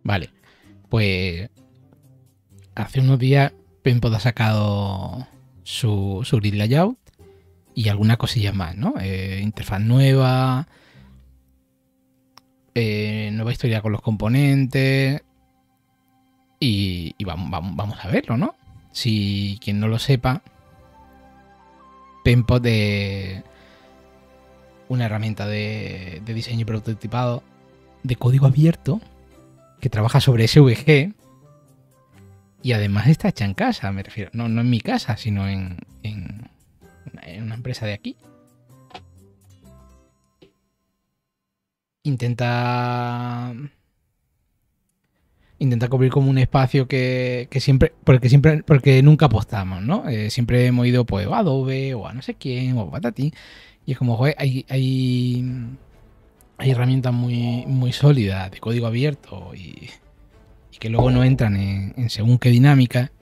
Vale, pues hace unos días Penpod ha sacado su grid layout y algunas cosillas más, ¿no? Interfaz nueva, nueva historia con los componentes y vamos a verlo, ¿no? Si quien no lo sepa, Penpod es una herramienta de diseño y prototipado de código abierto que trabaja sobre SVG y además está hecha en casa, me refiero. No en mi casa, sino en una empresa de aquí. Intenta cubrir como un espacio que siempre, porque nunca apostamos, ¿no? Siempre hemos ido pues a Adobe o a no sé quién o a Patati y es como, joder, hay herramientas muy sólidas de código abierto y que luego no entran en según qué dinámica.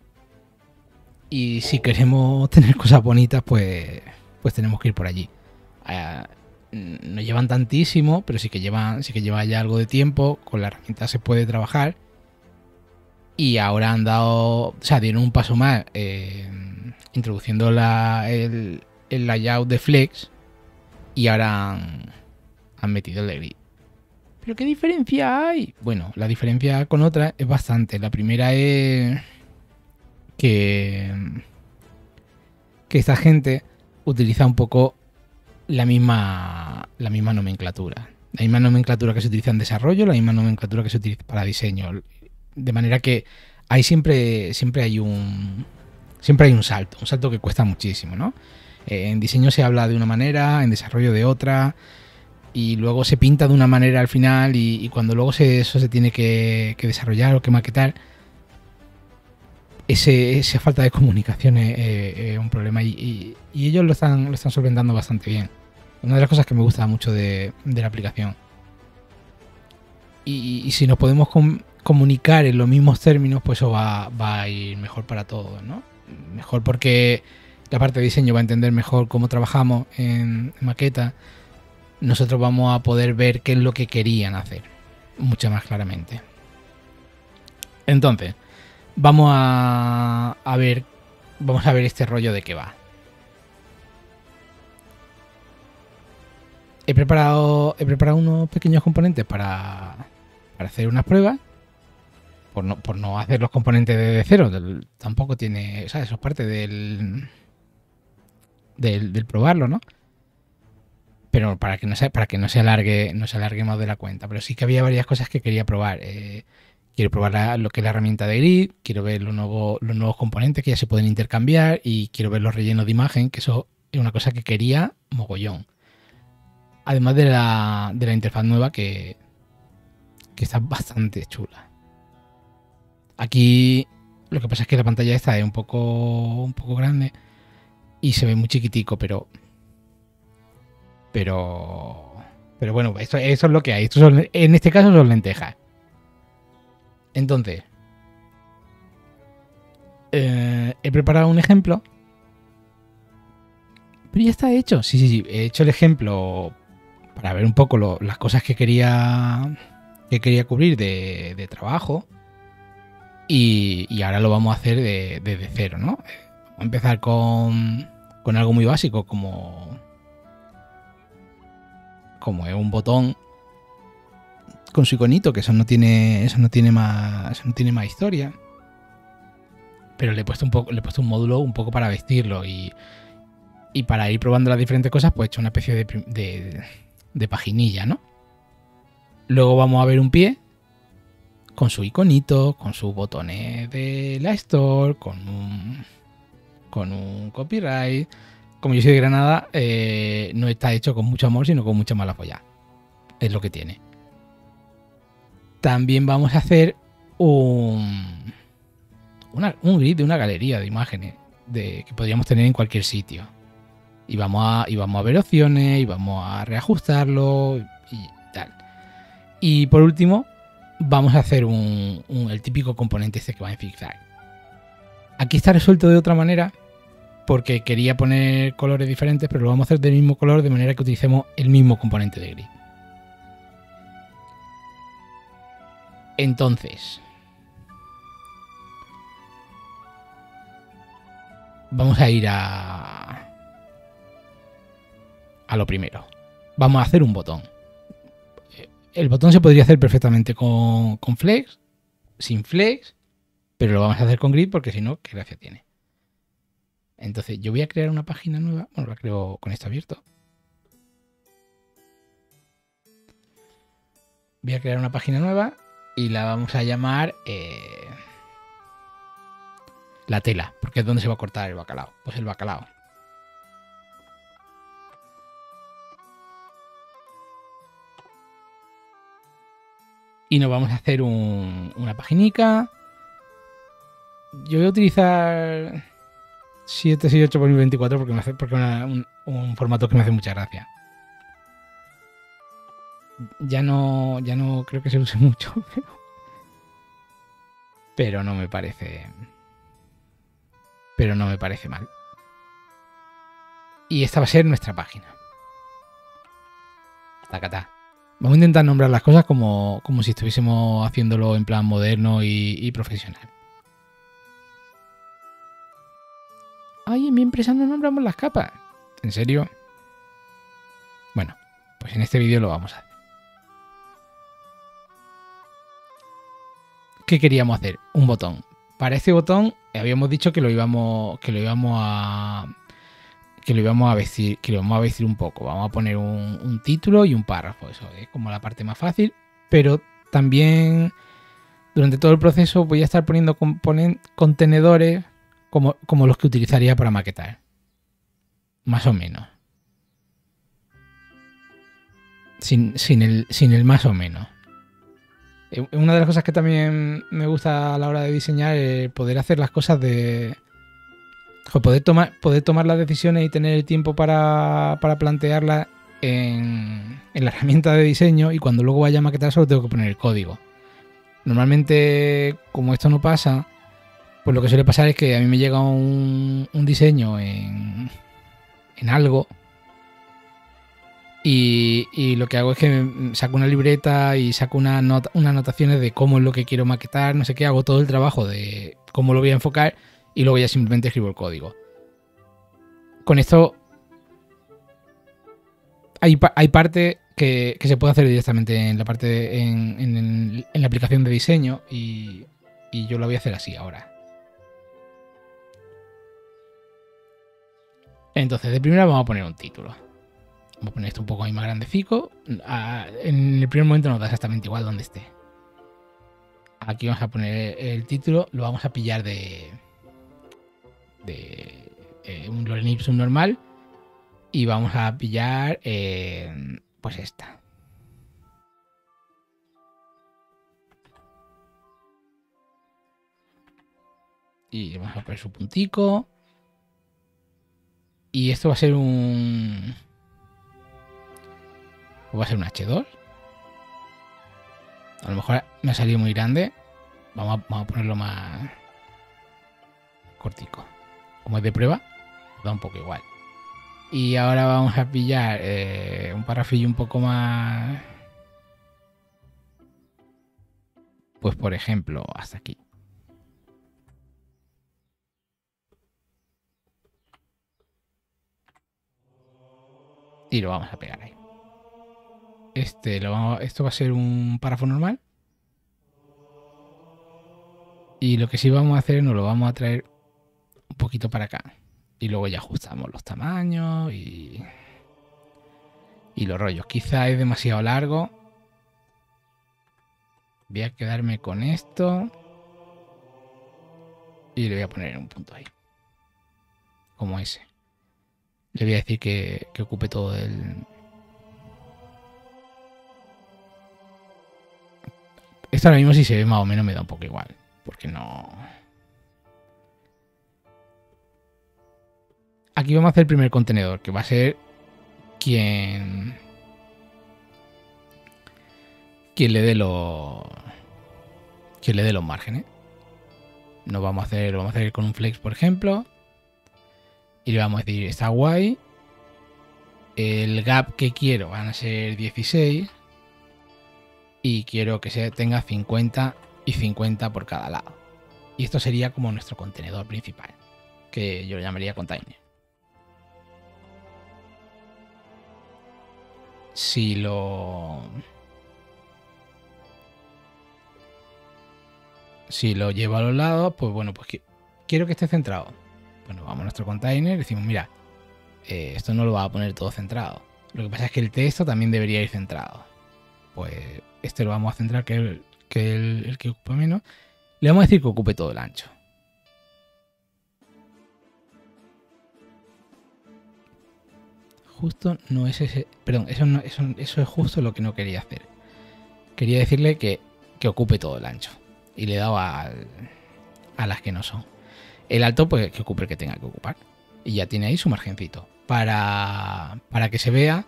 Y si queremos tener cosas bonitas, pues tenemos que ir por allí. No llevan tantísimo, pero sí que lleva ya algo de tiempo. Con la herramienta se puede trabajar. Y ahora han dado, o sea, dieron un paso más introduciendo el layout de Flex y ahora han metido el de Grid. ¿Pero qué diferencia hay? Bueno, la diferencia con otra es bastante. La primera es que esta gente utiliza un poco la misma nomenclatura. La misma nomenclatura que se utiliza en desarrollo, la misma nomenclatura que se utiliza para diseño. De manera que hay siempre hay un salto que cuesta muchísimo, ¿no? En diseño se habla de una manera, en desarrollo de otra, y luego se pinta de una manera al final, y cuando luego eso se tiene que desarrollar o que maquetar, esa falta de comunicación es un problema y ellos lo están solventando bastante bien. Una de las cosas que me gusta mucho de la aplicación. Y si nos podemos comunicar en los mismos términos, pues eso va a ir mejor para todos, ¿no? Mejor porque la parte de diseño va a entender mejor cómo trabajamos en maqueta. Nosotros vamos a poder ver qué es lo que querían hacer mucho más claramente. Entonces, vamos a ver este rollo de qué va. He preparado unos pequeños componentes para hacer unas pruebas. Por no hacer los componentes desde cero. Tampoco tiene. O sea, eso es parte del probarlo, ¿no? Pero para que no se alargue más de la cuenta. Pero sí que había varias cosas que quería probar. Quiero probar lo que es la herramienta de Grid, quiero ver los nuevos componentes que ya se pueden intercambiar y quiero ver los rellenos de imagen, que eso es una cosa que quería mogollón. Además de la interfaz nueva que está bastante chula. Aquí lo que pasa es que la pantalla esta es un poco grande y se ve muy chiquitico, pero bueno, eso es lo que hay. En este caso son lentejas. Entonces, he preparado un ejemplo. Pero ya está hecho. Sí. He hecho el ejemplo para ver un poco las cosas que quería cubrir de trabajo. Y ahora lo vamos a hacer desde cero, ¿no? Vamos a empezar con algo muy básico como es un botón con su iconito, que eso no tiene más historia. Pero le he puesto un módulo un poco para vestirlo y para ir probando las diferentes cosas, pues he hecho una especie de paginilla, ¿no? Luego vamos a ver un pie con su iconito, con sus botones de la Store, con un copyright. Como yo soy de Granada, no está hecho con mucho amor, sino con mucha mala folla. Es lo que tiene. También vamos a hacer un grid de una galería de imágenes que podríamos tener en cualquier sitio. Y vamos a ver opciones y vamos a reajustarlo y tal. Y por último, vamos a hacer el típico componente este que va en zigzag. Aquí está resuelto de otra manera porque quería poner colores diferentes, pero lo vamos a hacer del mismo color de manera que utilicemos el mismo componente de grid. Entonces, vamos a ir a lo primero. Vamos a hacer un botón. El botón se podría hacer perfectamente con flex, sin flex, pero lo vamos a hacer con grid porque si no, ¿qué gracia tiene? Entonces yo voy a crear una página nueva. Bueno, la creo con esto abierto. Voy a crear una página nueva y la vamos a llamar la tela, porque es donde se va a cortar el bacalao. Pues el bacalao. Y nos vamos a hacer una paginica. Yo voy a utilizar 768 por 1024 porque es un formato que me hace mucha gracia. Ya no creo que se use mucho, pero no me parece. Pero no me parece mal. Y esta va a ser nuestra página. Tacatá. Vamos a intentar nombrar las cosas como si estuviésemos haciéndolo en plan moderno y profesional. Ay, en mi empresa no nombramos las capas. ¿En serio? Bueno, pues en este vídeo lo vamos a hacer. ¿Qué queríamos hacer? Un botón. Para este botón habíamos dicho que lo íbamos a vestir un poco. Vamos a poner un título y un párrafo. Eso es como la parte más fácil. Pero también durante todo el proceso voy a estar poniendo contenedores como los que utilizaría para maquetar. Más o menos. Sin el más o menos. Una de las cosas que también me gusta a la hora de diseñar es poder hacer las cosas poder tomar las decisiones y tener el tiempo para plantearlas en la herramienta de diseño, y cuando luego vaya a maquetar solo tengo que poner el código. Normalmente, como esto no pasa, pues lo que suele pasar es que a mí me llega un diseño en algo. Y lo que hago es que saco una libreta y saco unas anotaciones de cómo es lo que quiero maquetar, no sé qué, hago todo el trabajo de cómo lo voy a enfocar y luego ya simplemente escribo el código. Con esto hay parte que se puede hacer directamente en la parte en la aplicación de diseño y yo lo voy a hacer así ahora. Entonces, de primera vamos a poner un título. Vamos a poner esto un poco ahí más grandecico. En el primer momento nos da exactamente igual donde esté. Aquí vamos a poner el título. Lo vamos a pillar de un lorem ipsum normal. Y vamos a pillar pues esta. Y vamos a poner su puntico. Y esto va a ser un H2. A lo mejor me ha salido muy grande. Vamos a ponerlo más cortico. Como es de prueba, da un poco igual. Y ahora vamos a pillar un párrafillo un poco más. Pues por ejemplo, hasta aquí. Y lo vamos a pegar ahí. Esto va a ser un párrafo normal. Y lo que sí vamos a hacer, nos lo vamos a traer un poquito para acá. Y luego ya ajustamos los tamaños y los rollos. Quizá es demasiado largo. Voy a quedarme con esto. Y le voy a poner un punto ahí. Como ese. Le voy a decir que ocupe todo el... Esto ahora mismo si se ve más o menos me da un poco igual. Porque no... Aquí vamos a hacer el primer contenedor, que va a ser quien le dé los márgenes. Lo vamos a hacer con un flex, por ejemplo. Y le vamos a decir, está guay. El gap que quiero van a ser 16. y quiero que tenga 50 y 50 por cada lado. Y esto sería como nuestro contenedor principal, que yo lo llamaría container. Si lo llevo a los lados, pues bueno, pues quiero que esté centrado. Bueno, vamos a nuestro container y decimos, mira, esto no lo va a poner todo centrado. Lo que pasa es que el texto también debería ir centrado. Pues este lo vamos a centrar, que el que ocupa menos. Le vamos a decir que ocupe todo el ancho. Justo no es ese... Perdón, eso es justo lo que no quería hacer. Quería decirle que ocupe todo el ancho. Y le he dado a las que no son. El alto, pues que ocupe el que tenga que ocupar. Y ya tiene ahí su margencito. Para que se vea,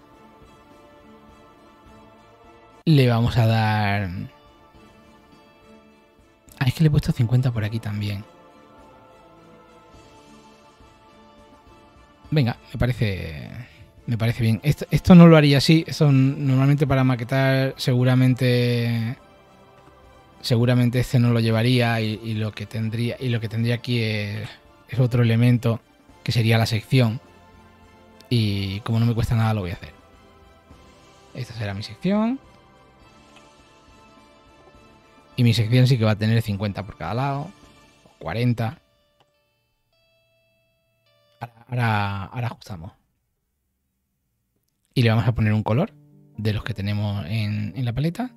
le vamos a dar... Ah, es que le he puesto 50 por aquí también. Venga, me parece bien. Esto no lo haría así. Esto normalmente para maquetar seguramente este no lo llevaría y lo que tendría aquí es otro elemento que sería la sección. Y como no me cuesta nada lo voy a hacer. Esta será mi sección. Y mi sección sí que va a tener 50 por cada lado. O 40. Ahora ajustamos. Y le vamos a poner un color de los que tenemos en la paleta.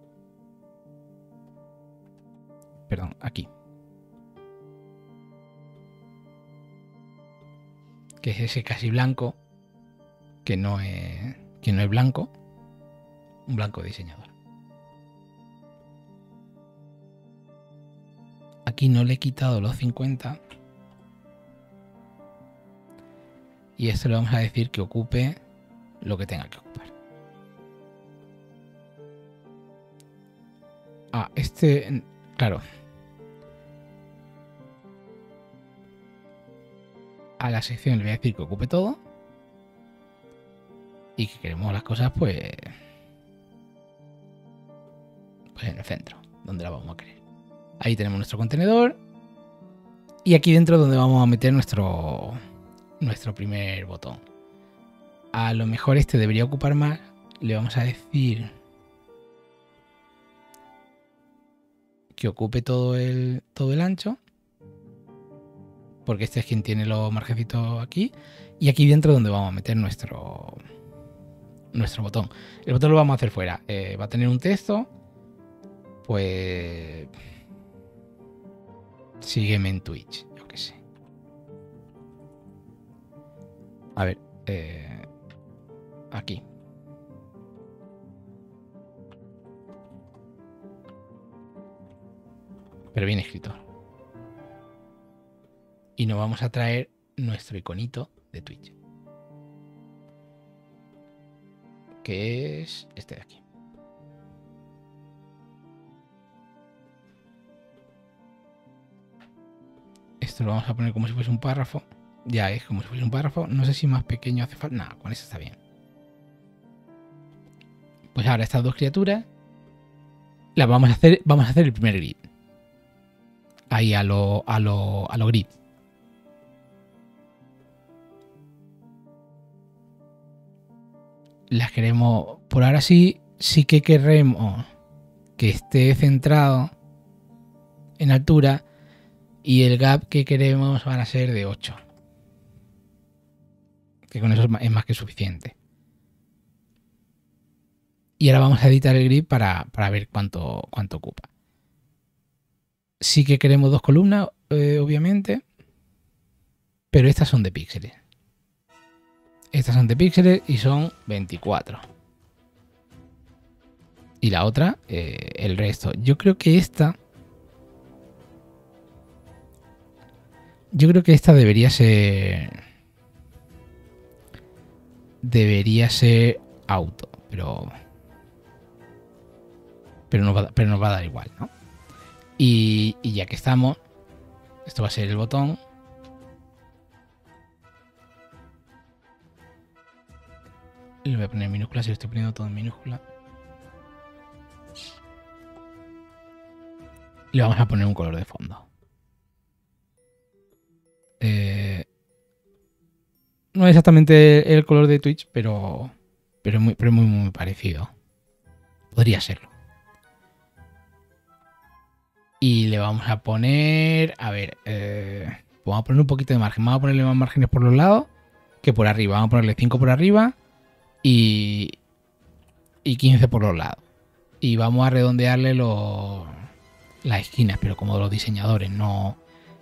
Perdón, aquí. Que es ese casi blanco. Que no es blanco. Un blanco diseñador. Aquí no le he quitado los 50. Y esto le vamos a decir que ocupe lo que tenga que ocupar. Ah, claro. A la sección le voy a decir que ocupe todo. Y que queremos las cosas, pues en el centro, donde la vamos a querer. Ahí tenemos nuestro contenedor. Y aquí dentro donde vamos a meter nuestro primer botón. A lo mejor este debería ocupar más. Le vamos a decir que ocupe todo el ancho. Porque este es quien tiene los margencitos aquí. Y aquí dentro donde vamos a meter nuestro botón. El botón lo vamos a hacer fuera. Va a tener un texto. Pues... sígueme en Twitch. Yo qué sé. A ver. Aquí. Pero bien escrito. Y nos vamos a traer nuestro iconito de Twitch. Que es este de aquí. Esto lo vamos a poner como si fuese un párrafo. Ya es como si fuese un párrafo. No sé si más pequeño hace falta. Nada, con eso está bien. Pues ahora estas dos criaturas las vamos a hacer el primer grid. Ahí a lo grid. Las queremos, por ahora sí que queremos que esté centrado en altura y el gap que queremos van a ser de 8. Que con eso es más que suficiente. Y ahora vamos a editar el grid para ver cuánto ocupa. Sí que queremos dos columnas, obviamente, pero estas son de píxeles. Estas son de píxeles y son 24. Y la otra, el resto. Yo creo que esta debería ser... auto, pero nos va a dar igual, ¿no? Y ya que estamos, esto va a ser el botón. Le voy a poner en minúscula, si lo estoy poniendo todo en minúscula. Le vamos a poner un color de fondo. No es exactamente el color de Twitch, pero es muy parecido. Podría serlo. Y le vamos a poner... A ver, vamos a poner un poquito de margen. Vamos a ponerle más márgenes por los lados que por arriba. Vamos a ponerle 5 por arriba y 15 por los lados. Y vamos a redondearle las esquinas, pero como los diseñadores, no...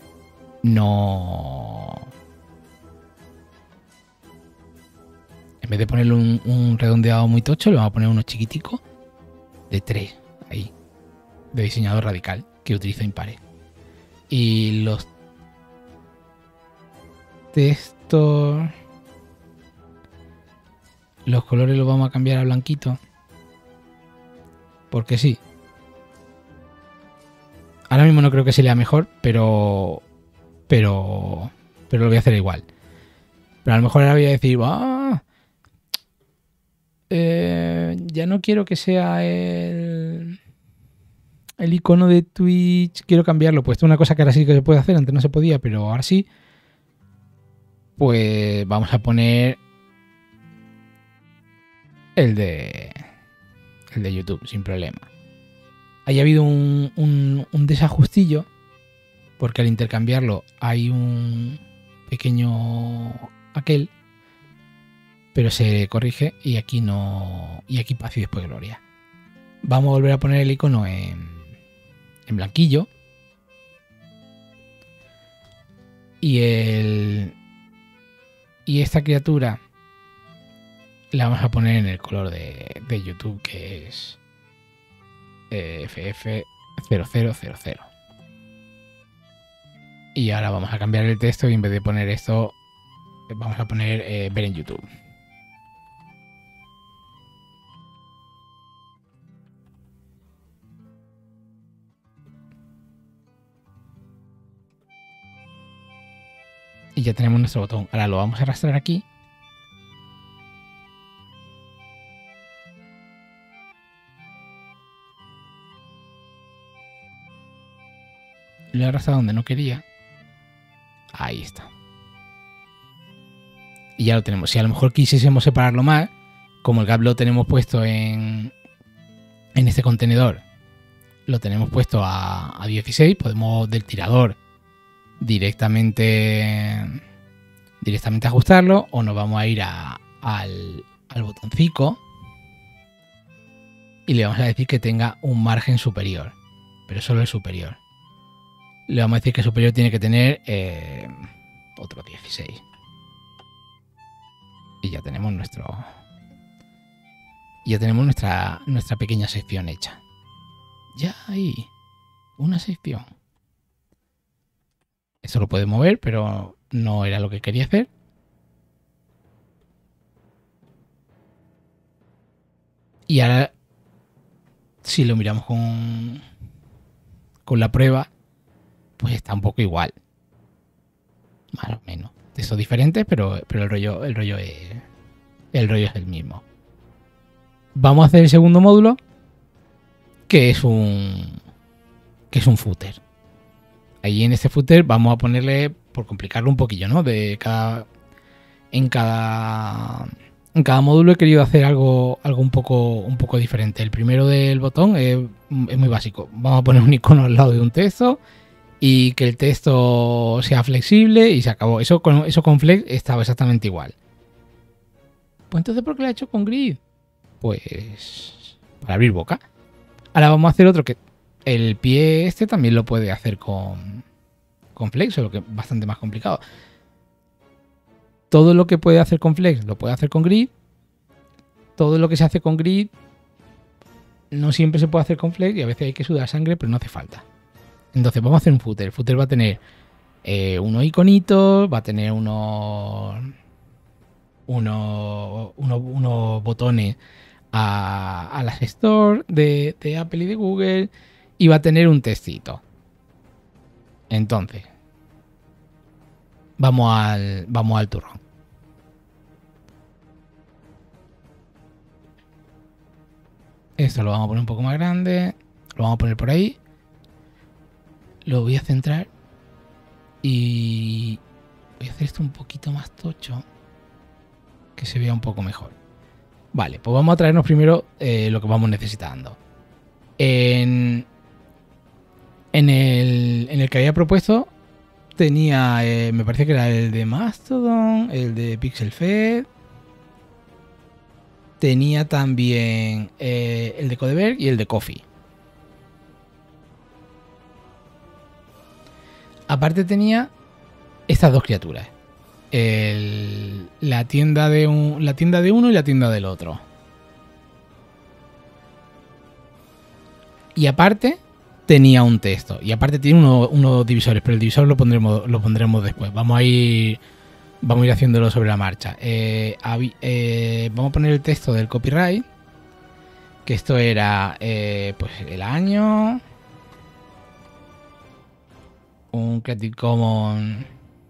En vez de ponerle un redondeado muy tocho, le vamos a poner uno chiquitico de 3 ahí, de diseñador radical, que utilizo impares. Y los textos, los colores los vamos a cambiar a blanquito, porque sí. Ahora mismo no creo que se lea mejor, pero lo voy a hacer igual. Pero a lo mejor ahora voy a decir, ya no quiero que sea el icono de Twitch, quiero cambiarlo. Pues esto es una cosa que ahora sí que se puede hacer, antes no se podía, pero ahora sí. Pues vamos a poner el de YouTube, sin problema. Ahí ha habido un desajustillo, porque al intercambiarlo hay un pequeño aquel, pero se corrige y aquí no. Y aquí paz y después gloria. Vamos a volver a poner el icono en blanquillo. Y esta criatura la vamos a poner en el color de YouTube, que es FF0000. Y ahora vamos a cambiar el texto y en vez de poner esto, vamos a poner ver en YouTube. Y ya tenemos nuestro botón. Ahora lo vamos a arrastrar aquí. Lo he arrastrado donde no quería. Ahí está. Y ya lo tenemos. Si a lo mejor quisiésemos separarlo más, como el gap lo tenemos puesto en este contenedor, lo tenemos puesto a 16, podemos del tirador directamente ajustarlo, o nos vamos a ir al botoncito y le vamos a decir que tenga un margen superior, pero solo el superior. Le vamos a decir que el superior tiene que tener otro 16. Y ya tenemos nuestra pequeña sección hecha. Ya hay una sección. Esto lo puede mover, pero no era lo que quería hacer. Y ahora, si lo miramos con la prueba, pues está un poco igual. Más o menos. Textos diferentes, pero el rollo es el mismo. Vamos a hacer el segundo módulo, que es un footer. Ahí en este footer vamos a ponerle, por complicarlo un poquillo, ¿no? En cada módulo he querido hacer algo un poco diferente. El primero del botón es muy básico. Vamos a poner un icono al lado de un texto y que el texto sea flexible y se acabó. Eso con Flex estaba exactamente igual. Pues entonces, ¿por qué lo he hecho con Grid? Pues para abrir boca. Ahora vamos a hacer otro que el pie este también lo puede hacer con Flex, solo que es bastante más complicado. Todo lo que puede hacer con Flex lo puede hacer con Grid. Todo lo que se hace con Grid no siempre se puede hacer con Flex y a veces hay que sudar sangre, pero no hace falta. Entonces vamos a hacer un footer. El footer va a tener unos iconitos, va a tener unos botones a las Store de Apple y de Google, y va a tener un textito. Entonces, vamos al turrón. Esto lo vamos a poner un poco más grande. Lo vamos a poner por ahí. lo voy a centrar y voy a hacer esto un poquito más tocho, que se vea un poco mejor. Vale, pues vamos a traernos primero lo que vamos necesitando. En el que había propuesto tenía, me parece que era el de Mastodon, el de PixelFed. Tenía también el de Codeberg y el de Coffee. Aparte tenía estas dos criaturas. La tienda de uno y la tienda del otro. Y aparte tenía un texto. Y aparte tiene unos divisores, pero el divisor lo pondremos después. Vamos a ir haciéndolo sobre la marcha. Vamos a poner el texto del copyright. Que esto era pues el año. Un Creative Commons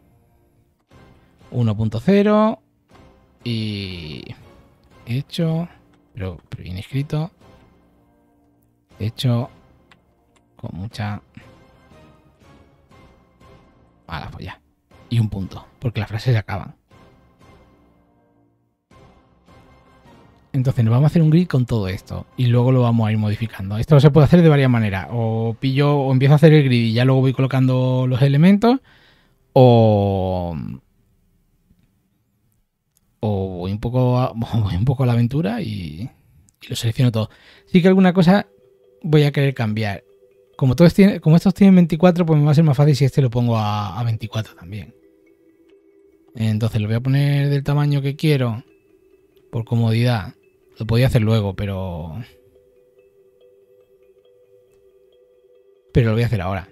1.0 y hecho, pero bien escrito, hecho con mucha mala folla y un punto, porque las frases se acaban. Entonces nos vamos a hacer un grid con todo esto y luego lo vamos a ir modificando. Esto se puede hacer de varias maneras. O empiezo a hacer el grid y ya luego voy colocando los elementos. O voy un poco a la aventura y lo selecciono todo. Sí que alguna cosa voy a querer cambiar. Como estos tienen 24, pues me va a ser más fácil si este lo pongo a 24 también. Entonces lo voy a poner del tamaño que quiero por comodidad. Lo podía hacer luego, pero lo voy a hacer ahora.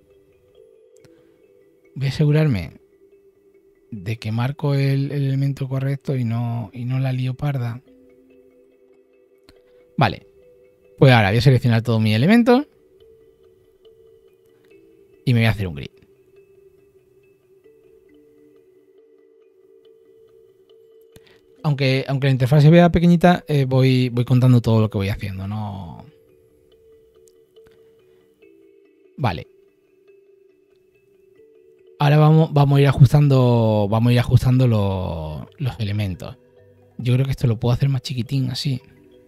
Voy a asegurarme de que marco el elemento correcto y no la lío parda. Vale. Pues ahora voy a seleccionar todos mis elementos y me voy a hacer un grid. Aunque la interfaz se vea pequeñita, voy contando todo lo que voy haciendo, ¿no? Vale. Ahora vamos a ir ajustando los elementos. Yo creo que esto lo puedo hacer más chiquitín, así.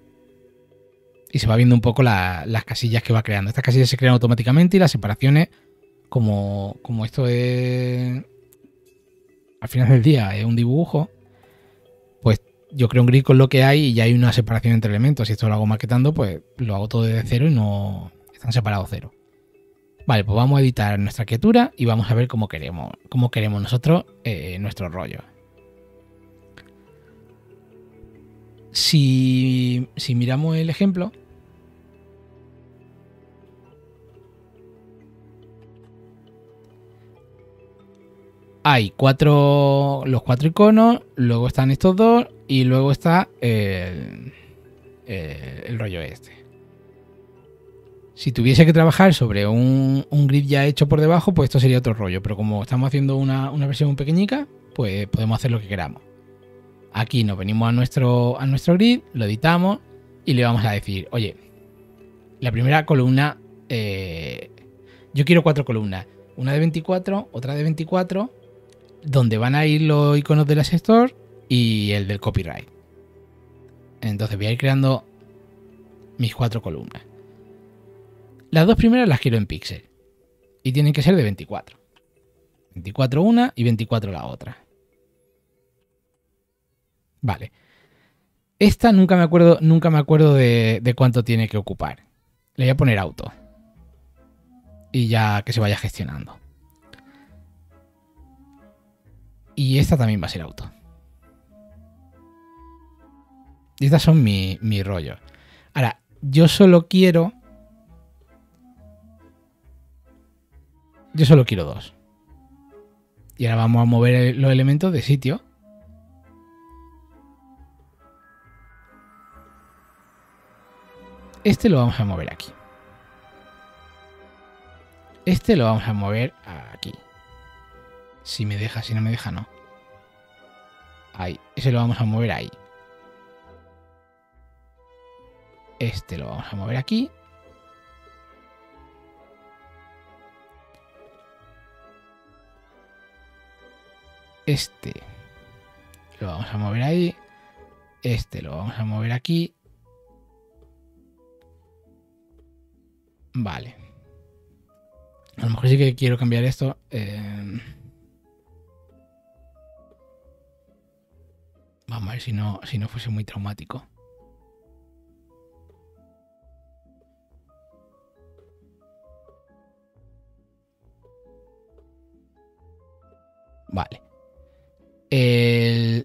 Y se va viendo un poco las casillas que va creando. Estas casillas se crean automáticamente y las separaciones, como esto es al final del día es un dibujo, pues yo creo un grid con lo que hay y ya hay una separación entre elementos. Si esto lo hago maquetando, pues lo hago todo desde cero y no están separados cero. Vale, pues vamos a editar nuestra criatura y vamos a ver cómo queremos nosotros nuestro rollo. Si miramos el ejemplo, hay los cuatro iconos, luego están estos dos y luego está el rollo este. Si tuviese que trabajar sobre un grid ya hecho por debajo, pues esto sería otro rollo. Pero como estamos haciendo una versión muy pequeñica, pues podemos hacer lo que queramos. Aquí nos venimos a nuestro grid, lo editamos y le vamos a decir, oye, la primera columna, yo quiero 4 columnas. Una de 24, otra de 24, donde van a ir los iconos del asesor y el del copyright. Entonces voy a ir creando mis 4 columnas. Las dos primeras las quiero en píxel y tienen que ser de 24. 24 una y 24 la otra. Vale. Esta nunca me acuerdo de cuánto tiene que ocupar. Le voy a poner auto. Y ya que se vaya gestionando. Y esta también va a ser auto. Y estas son mi rollo. Ahora, yo solo quiero 2. Y ahora vamos a mover los elementos de sitio. Este lo vamos a mover aquí. Este lo vamos a mover aquí. Si me deja, si no me deja, no. Ahí. Ese lo vamos a mover ahí. Este lo vamos a mover aquí. Este lo vamos a mover ahí. Este lo vamos a mover aquí. Vale. A lo mejor sí que quiero cambiar esto. Vamos a ver si no fuese muy traumático. Vale. El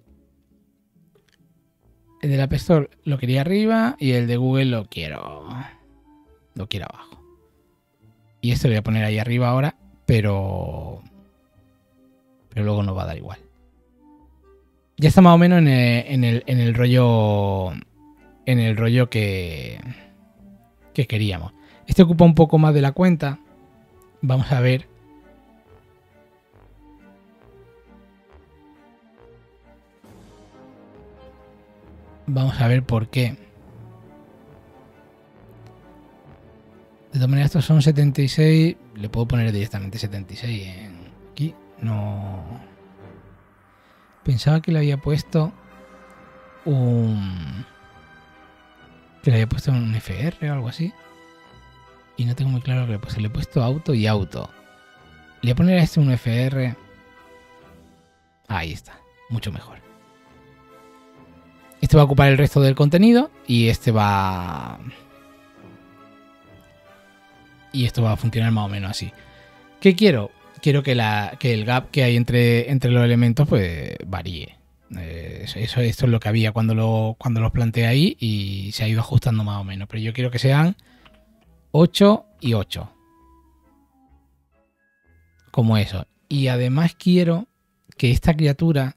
del App Store lo quería arriba y el de Google lo quiero abajo. Y esto lo voy a poner ahí arriba ahora, pero luego nos va a dar igual. Ya está más o menos en el rollo que queríamos. Este ocupa un poco más de la cuenta. Vamos a ver. Vamos a ver por qué. De todas maneras, estos son 76. Le puedo poner directamente 76 en aquí. No. Pensaba que le había puesto un FR o algo así. Y no tengo muy claro lo que le he puesto. Le he puesto auto y auto. Le voy a poner a este un FR. Ahí está. Mucho mejor. Este va a ocupar el resto del contenido. Y este va... Y esto va a funcionar más o menos así. ¿Qué quiero? Quiero que el gap que hay entre los elementos pues varíe. Esto es lo que había cuando los planteé ahí y se ha ido ajustando más o menos. Pero yo quiero que sean 8 y 8. Como eso. Y además quiero que esta criatura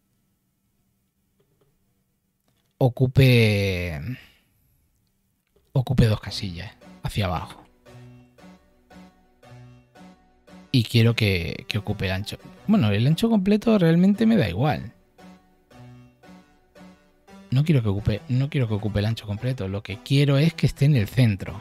ocupe 2 casillas hacia abajo. Y quiero que ocupe el ancho. Bueno, el ancho completo realmente me da igual. No quiero que ocupe el ancho completo. Lo que quiero es que esté en el centro.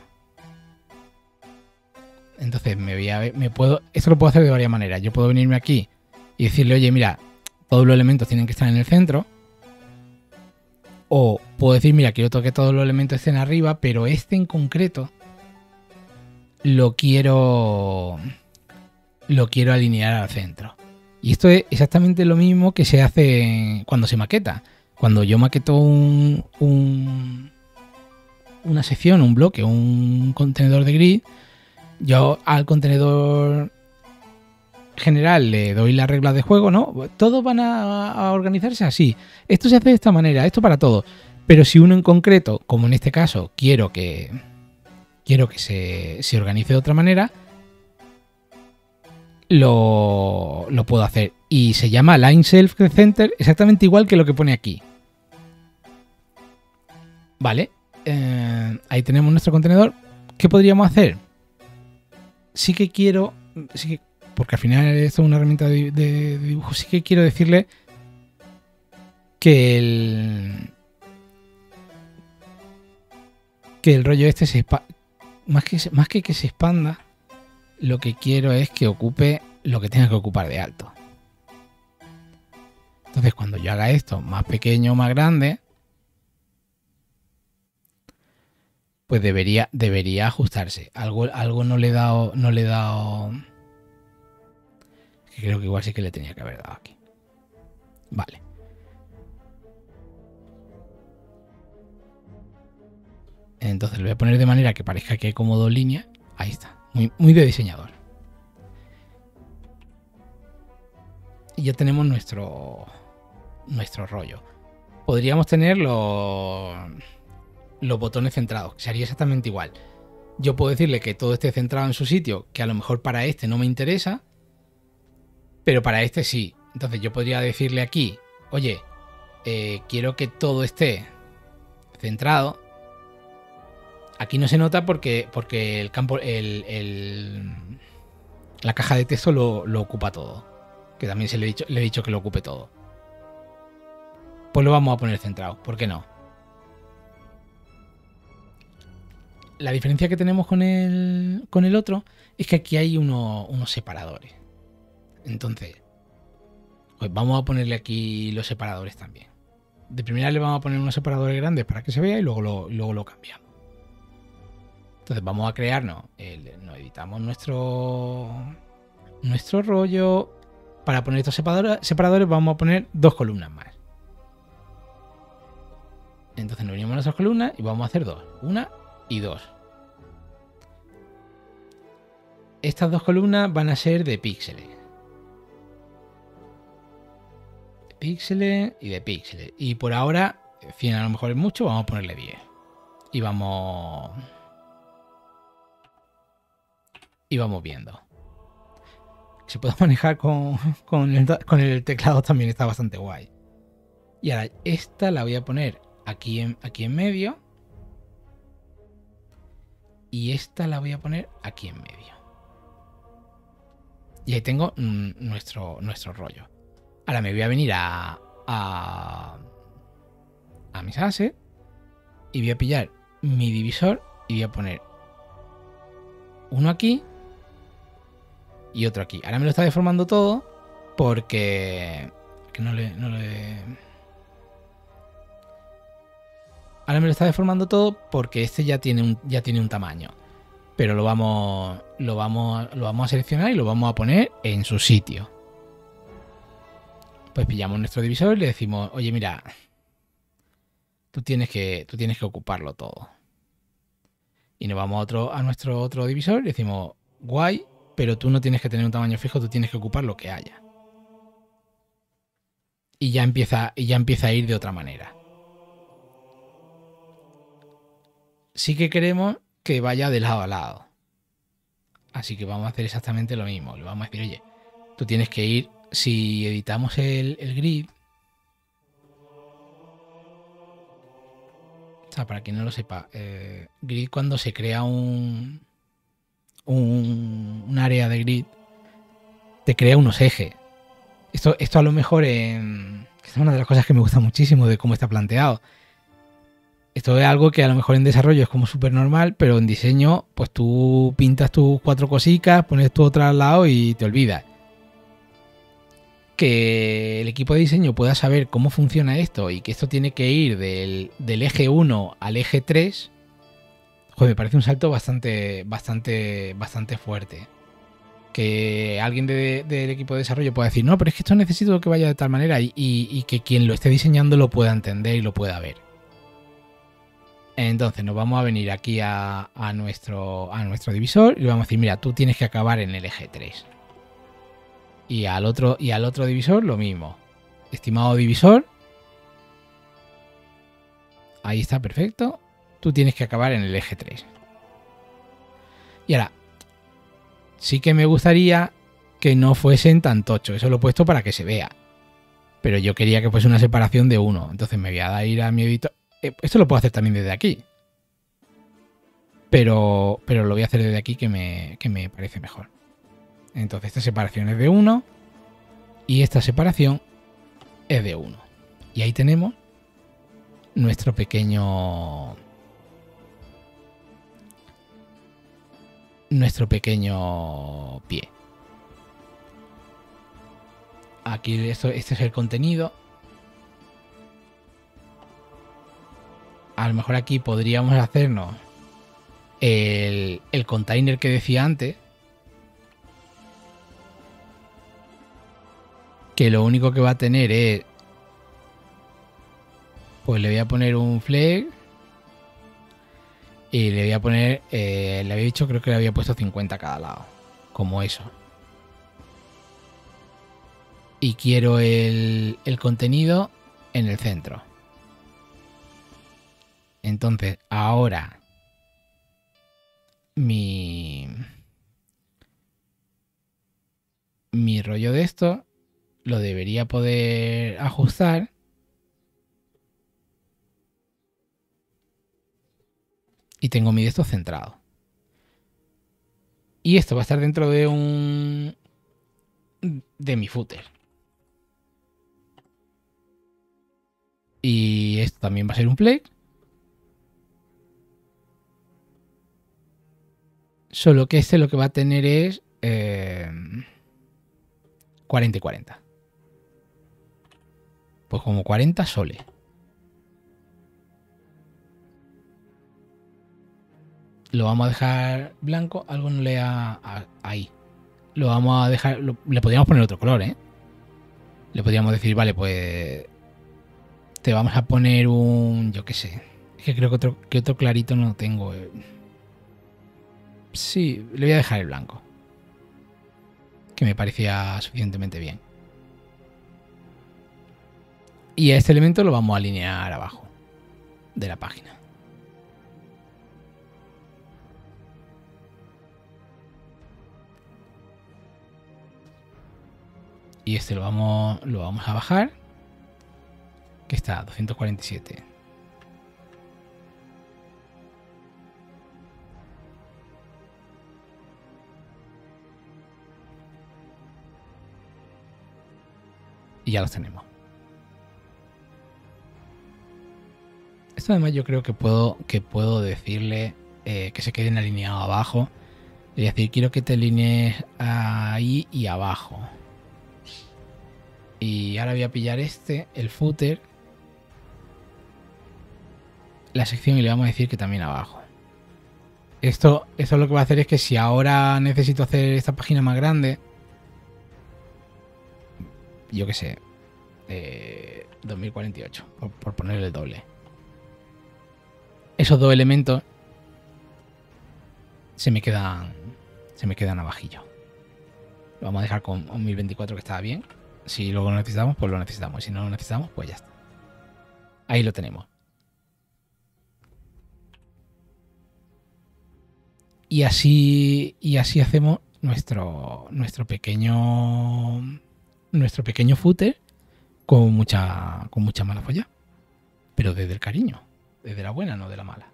Entonces esto lo puedo hacer de varias maneras. Yo puedo venirme aquí y decirle, oye, mira, todos los elementos tienen que estar en el centro. O puedo decir, mira, quiero que todos los elementos estén arriba, pero este en concreto lo quiero alinear al centro. Y esto es exactamente lo mismo que se hace cuando se maqueta. Cuando yo maqueto una sección, un bloque, un contenedor de grid, yo al contenedor general le doy las reglas de juego, ¿no? Todos van a organizarse así. Esto se hace de esta manera, esto para todos. Pero si uno en concreto, como en este caso, quiero que se organice de otra manera, lo puedo hacer. Y se llama Line Self Center exactamente igual que lo que pone aquí. Vale. Ahí tenemos nuestro contenedor. ¿Qué podríamos hacer? Sí que quiero... porque al final esto es una herramienta de dibujo. Sí que quiero decirle que el rollo este más que se expanda, lo que quiero es que ocupe lo que tenga que ocupar de alto. Entonces, cuando yo haga esto más pequeño o más grande, pues debería ajustarse. Algo no le he dado. Que creo que igual sí que le tenía que haber dado aquí. Vale. Entonces lo voy a poner de manera que parezca que hay como 2 líneas. Ahí está. Muy de diseñador. Y ya tenemos nuestro rollo. Podríamos tener los botones centrados, que sería exactamente igual. Yo puedo decirle que todo esté centrado en su sitio, que a lo mejor para este no me interesa, pero para este sí. Entonces yo podría decirle aquí, oye, quiero que todo esté centrado. Aquí no se nota porque el campo, la caja de texto lo ocupa todo. Que también le he dicho que lo ocupe todo. Pues lo vamos a poner centrado, ¿por qué no? La diferencia que tenemos con el otro es que aquí hay unos separadores. Entonces, Pues vamos a ponerle aquí los separadores también. De primera le vamos a poner unos separadores grandes para que se vea y luego lo cambiamos. Entonces vamos a crearnos, nos editamos nuestro rollo. Para poner estos separadores vamos a poner 2 columnas más. Entonces nos unimos a nuestras columnas y vamos a hacer 2. 1 y 2. Estas 2 columnas van a ser de píxeles. De píxeles y de píxeles. Y por ahora, 100 a lo mejor es mucho, vamos a ponerle 10. Y vamos viendo. Se puede manejar con el teclado también está bastante guay. Y ahora esta la voy a poner aquí en medio. Y esta la voy a poner aquí en medio. Y ahí tengo nuestro rollo. Ahora me voy a venir a mis assets. Y voy a pillar mi divisor. Y voy a poner uno aquí. Y otro aquí. Ahora me lo está deformando todo. Porque... Ahora me lo está deformando todo porque este ya tiene un tamaño. Pero lo vamos a seleccionar y lo vamos a poner en su sitio. Pues pillamos nuestro divisor y le decimos, oye, mira, tú tienes que ocuparlo todo. Y nos vamos a nuestro otro divisor y le decimos, guay, pero tú no tienes que tener un tamaño fijo, tú tienes que ocupar lo que haya. Y ya empieza a ir de otra manera. Sí que queremos que vaya de lado a lado. Así que vamos a hacer exactamente lo mismo. Le vamos a decir, oye, tú tienes que ir, si editamos el grid, o sea, para quien no lo sepa, grid cuando se crea un área de grid, te crea unos ejes. Esto a lo mejor es una de las cosas que me gusta muchísimo de cómo está planteado. Esto es algo que a lo mejor en desarrollo es como súper normal, pero en diseño, pues tú pintas tus 4 cositas, pones tu otra al lado y te olvidas. Que el equipo de diseño pueda saber cómo funciona esto y que esto tiene que ir del eje 1 al eje 3, joder, me parece un salto bastante fuerte. Que alguien del equipo de desarrollo pueda decir, no, pero es que esto necesito que vaya de tal manera y que quien lo esté diseñando lo pueda entender y lo pueda ver. Entonces nos vamos a venir aquí a nuestro divisor y le vamos a decir, mira, tú tienes que acabar en el eje 3. Y al otro divisor lo mismo. Estimado divisor. Ahí está, perfecto. Tú tienes que acabar en el eje 3. Y ahora, sí que me gustaría que no fuesen tan tocho. Eso lo he puesto para que se vea. Pero yo quería que fuese una separación de 1. Entonces me voy a ir a mi editor. Esto lo puedo hacer también desde aquí. Pero lo voy a hacer desde aquí que me parece mejor. Entonces esta separación es de 1. Y esta separación es de 1. Y ahí tenemos nuestro pequeño pie. Aquí este es el contenido. A lo mejor aquí podríamos hacernos el container que decía antes. Que lo único que va a tener es... Pues le voy a poner un flex. Y le voy a poner... le había dicho, creo que le había puesto 50 a cada lado. Como eso. Y quiero el contenido en el centro. Entonces, ahora... Mi rollo de esto... Lo debería poder ajustar. Y tengo mi de esto centrado. Y esto va a estar dentro de mi footer. Y esto también va a ser un flex. Solo que este lo que va a tener es 40 y 40. Pues como 40 soles. Lo vamos a dejar blanco. Algo no le ahí. Lo vamos a dejar... le podríamos poner otro color, ¿eh? Le podríamos decir, vale, pues... te vamos a poner un... yo qué sé. Es que creo que otro clarito no tengo. Sí, le voy a dejar el blanco. Que me parecía suficientemente bien. Y a este elemento lo vamos a alinear abajo de la página. Y este lo vamos a bajar. Que está a 247. Y ya los tenemos. Esto además yo creo que puedo decirle que se queden alineados abajo. Es decir, quiero que te alinees ahí y abajo. Y ahora voy a pillar el footer, la sección, y le vamos a decir que también abajo. Esto lo que va a hacer es que si ahora necesito hacer esta página más grande, yo qué sé, 2048, por ponerle el doble. Esos dos elementos se me quedan abajillo. Lo vamos a dejar con un 1024 que está bien. Si luego lo necesitamos, pues lo necesitamos. Y si no lo necesitamos, pues ya está. Ahí lo tenemos. Y así hacemos nuestro pequeño footer con mucha mala folla. Pero desde el cariño. Desde la buena, no de la mala.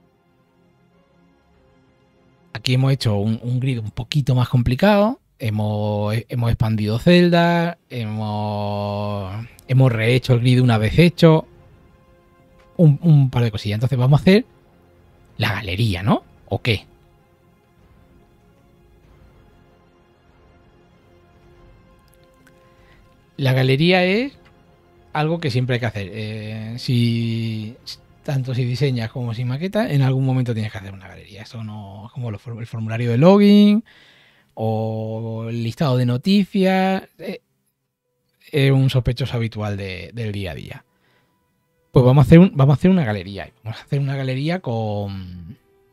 Aquí hemos hecho un grid un poquito más complicado. Hemos expandido celdas. Hemos rehecho el grid una vez hecho. Un par de cosillas. Entonces vamos a hacer la galería, ¿no? ¿O qué? La galería es algo que siempre hay que hacer. Tanto si diseñas como si maquetas, en algún momento tienes que hacer una galería. Eso no es como el formulario de login o el listado de noticias. Es un sospechoso habitual del día a día. Pues vamos a hacer una galería. Vamos a hacer una galería con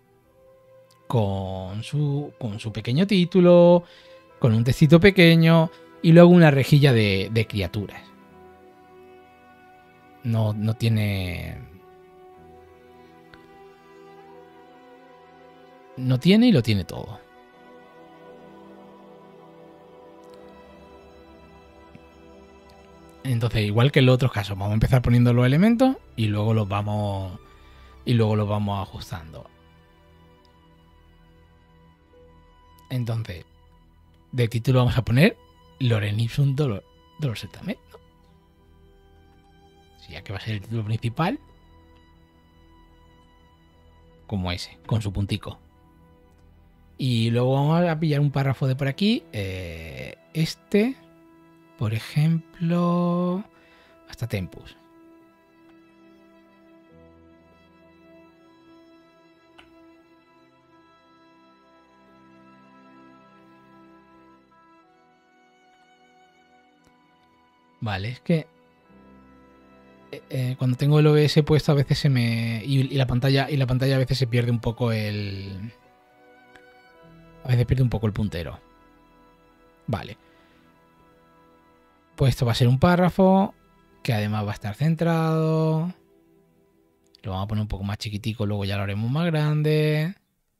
su pequeño título, con un textito pequeño y luego una rejilla de criaturas. No tiene... no tiene y lo tiene todo. Entonces, igual que en los otros casos, vamos a empezar poniendo los elementos y luego los vamos ajustando. Entonces, de título vamos a poner Lorem Ipsum Dolor Tamet, ¿no? Sí, ya que va a ser el título principal, como ese, con su puntico. Y luego vamos a pillar un párrafo de por aquí. Por ejemplo, hasta Tempus. Vale, es que cuando tengo el OBS puesto a veces se me... y la pantalla a veces se pierde un poco a veces pierde un poco el puntero. Vale. Pues esto va a ser un párrafo que además va a estar centrado. Lo vamos a poner un poco más chiquitico, luego ya lo haremos más grande.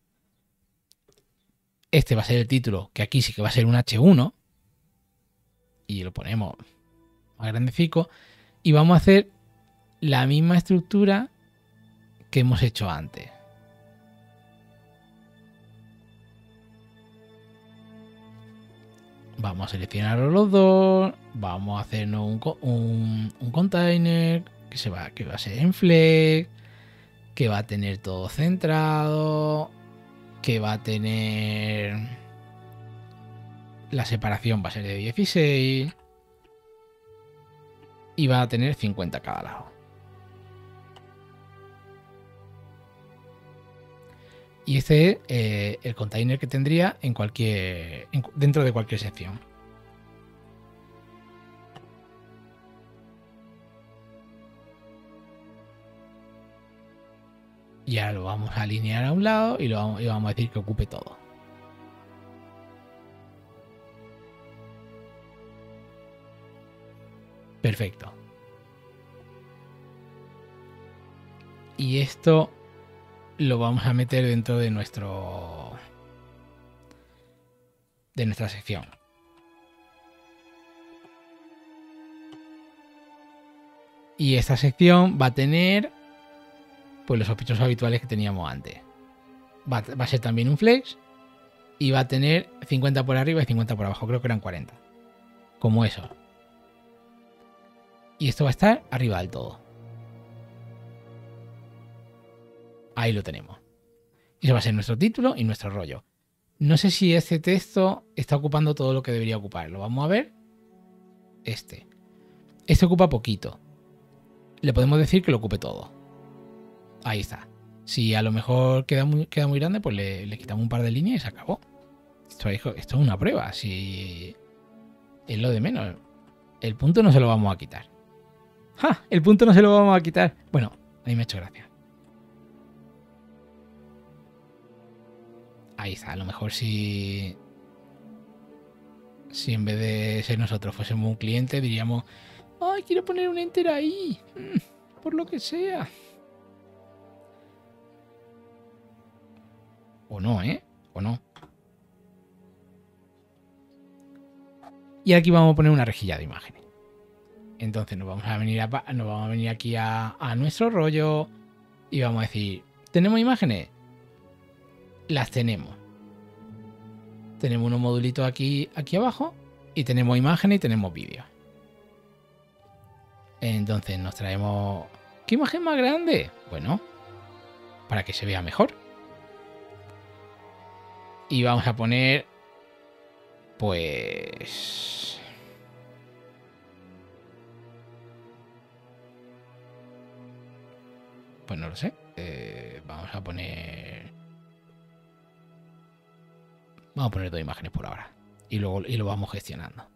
Este va a ser el título, que aquí sí que va a ser un H1. Y lo ponemos más grandecico. Y vamos a hacer la misma estructura que hemos hecho antes. Vamos a seleccionar los dos. Vamos a hacernos un container que va a ser en Flex, que va a tener todo centrado, que va a tener... la separación va a ser de 16. y va a tener 50 a cada lado. Y este es el container que tendría dentro de cualquier sección. Y ahora lo vamos a alinear a un lado y vamos a decir que ocupe todo. Perfecto. Y esto lo vamos a meter dentro de nuestra sección. Y esta sección va a tener pues los sospechosos habituales que teníamos antes. Va a ser también un flex y va a tener 50 por arriba y 50 por abajo. Creo que eran 40. Como eso. Y esto va a estar arriba del todo. Ahí lo tenemos. Y eso va a ser nuestro título y nuestro rollo. No sé si este texto está ocupando todo lo que debería ocupar. Lo vamos a ver. Este ocupa poquito. Le podemos decir que lo ocupe todo. Ahí está. Si a lo mejor queda muy grande, pues le quitamos un par de líneas y se acabó. Esto es una prueba. Si es lo de menos. El punto no se lo vamos a quitar. ¡Ja! El punto no se lo vamos a quitar. Bueno, a mí me ha hecho gracia. Ahí está. A lo mejor si en vez de ser nosotros fuésemos un cliente, diríamos: ¡ay, quiero poner un enter ahí! Por lo que sea. O no, ¿eh? O no. Y aquí vamos a poner una rejilla de imágenes. Entonces nos vamos a venir aquí a nuestro rollo y vamos a decir: ¿tenemos imágenes? Las tenemos. Tenemos unos modulitos aquí abajo y tenemos imágenes y tenemos vídeos. Entonces nos traemos... ¿Qué imagen más grande? Bueno, para que se vea mejor. Y vamos a poner... pues... pues no lo sé. Vamos a poner 2 imágenes por ahora. Y lo vamos gestionando.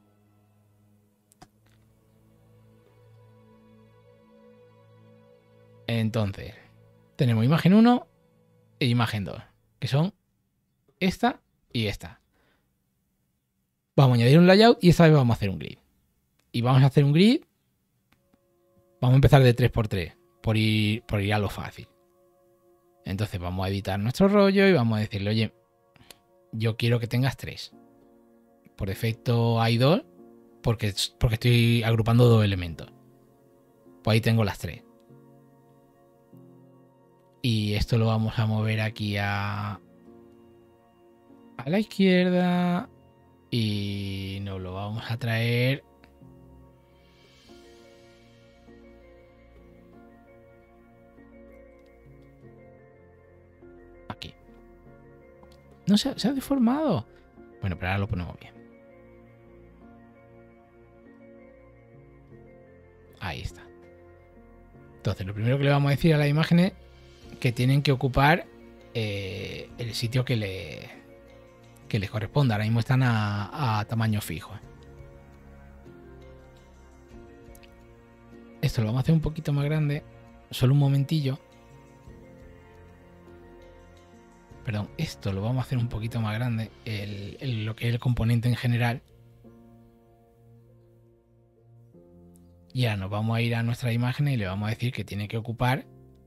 Entonces, tenemos imagen 1 e imagen 2, que son esta y esta. Vamos a añadir un layout y esta vez vamos a hacer un grid. Y vamos a hacer un grid. Vamos a empezar de 3x3, por ir a lo fácil. Entonces vamos a editar nuestro rollo y vamos a decirle: oye, yo quiero que tengas 3. Por defecto hay 2, porque estoy agrupando 2 elementos. Pues ahí tengo las 3. Y esto lo vamos a mover aquí a la izquierda. Y nos lo vamos a traer aquí. No se ha deformado. Bueno, pero ahora lo ponemos bien. Ahí está. Entonces, lo primero que le vamos a decir a las imágenes que tienen que ocupar el sitio que les corresponda. Ahora mismo están a tamaño fijo. Esto lo vamos a hacer un poquito más grande. Solo un momentillo. Perdón, esto lo vamos a hacer un poquito más grande. Lo que es el componente en general. Y ahora nos vamos a ir a nuestra imagen y le vamos a decir que tiene que ocupar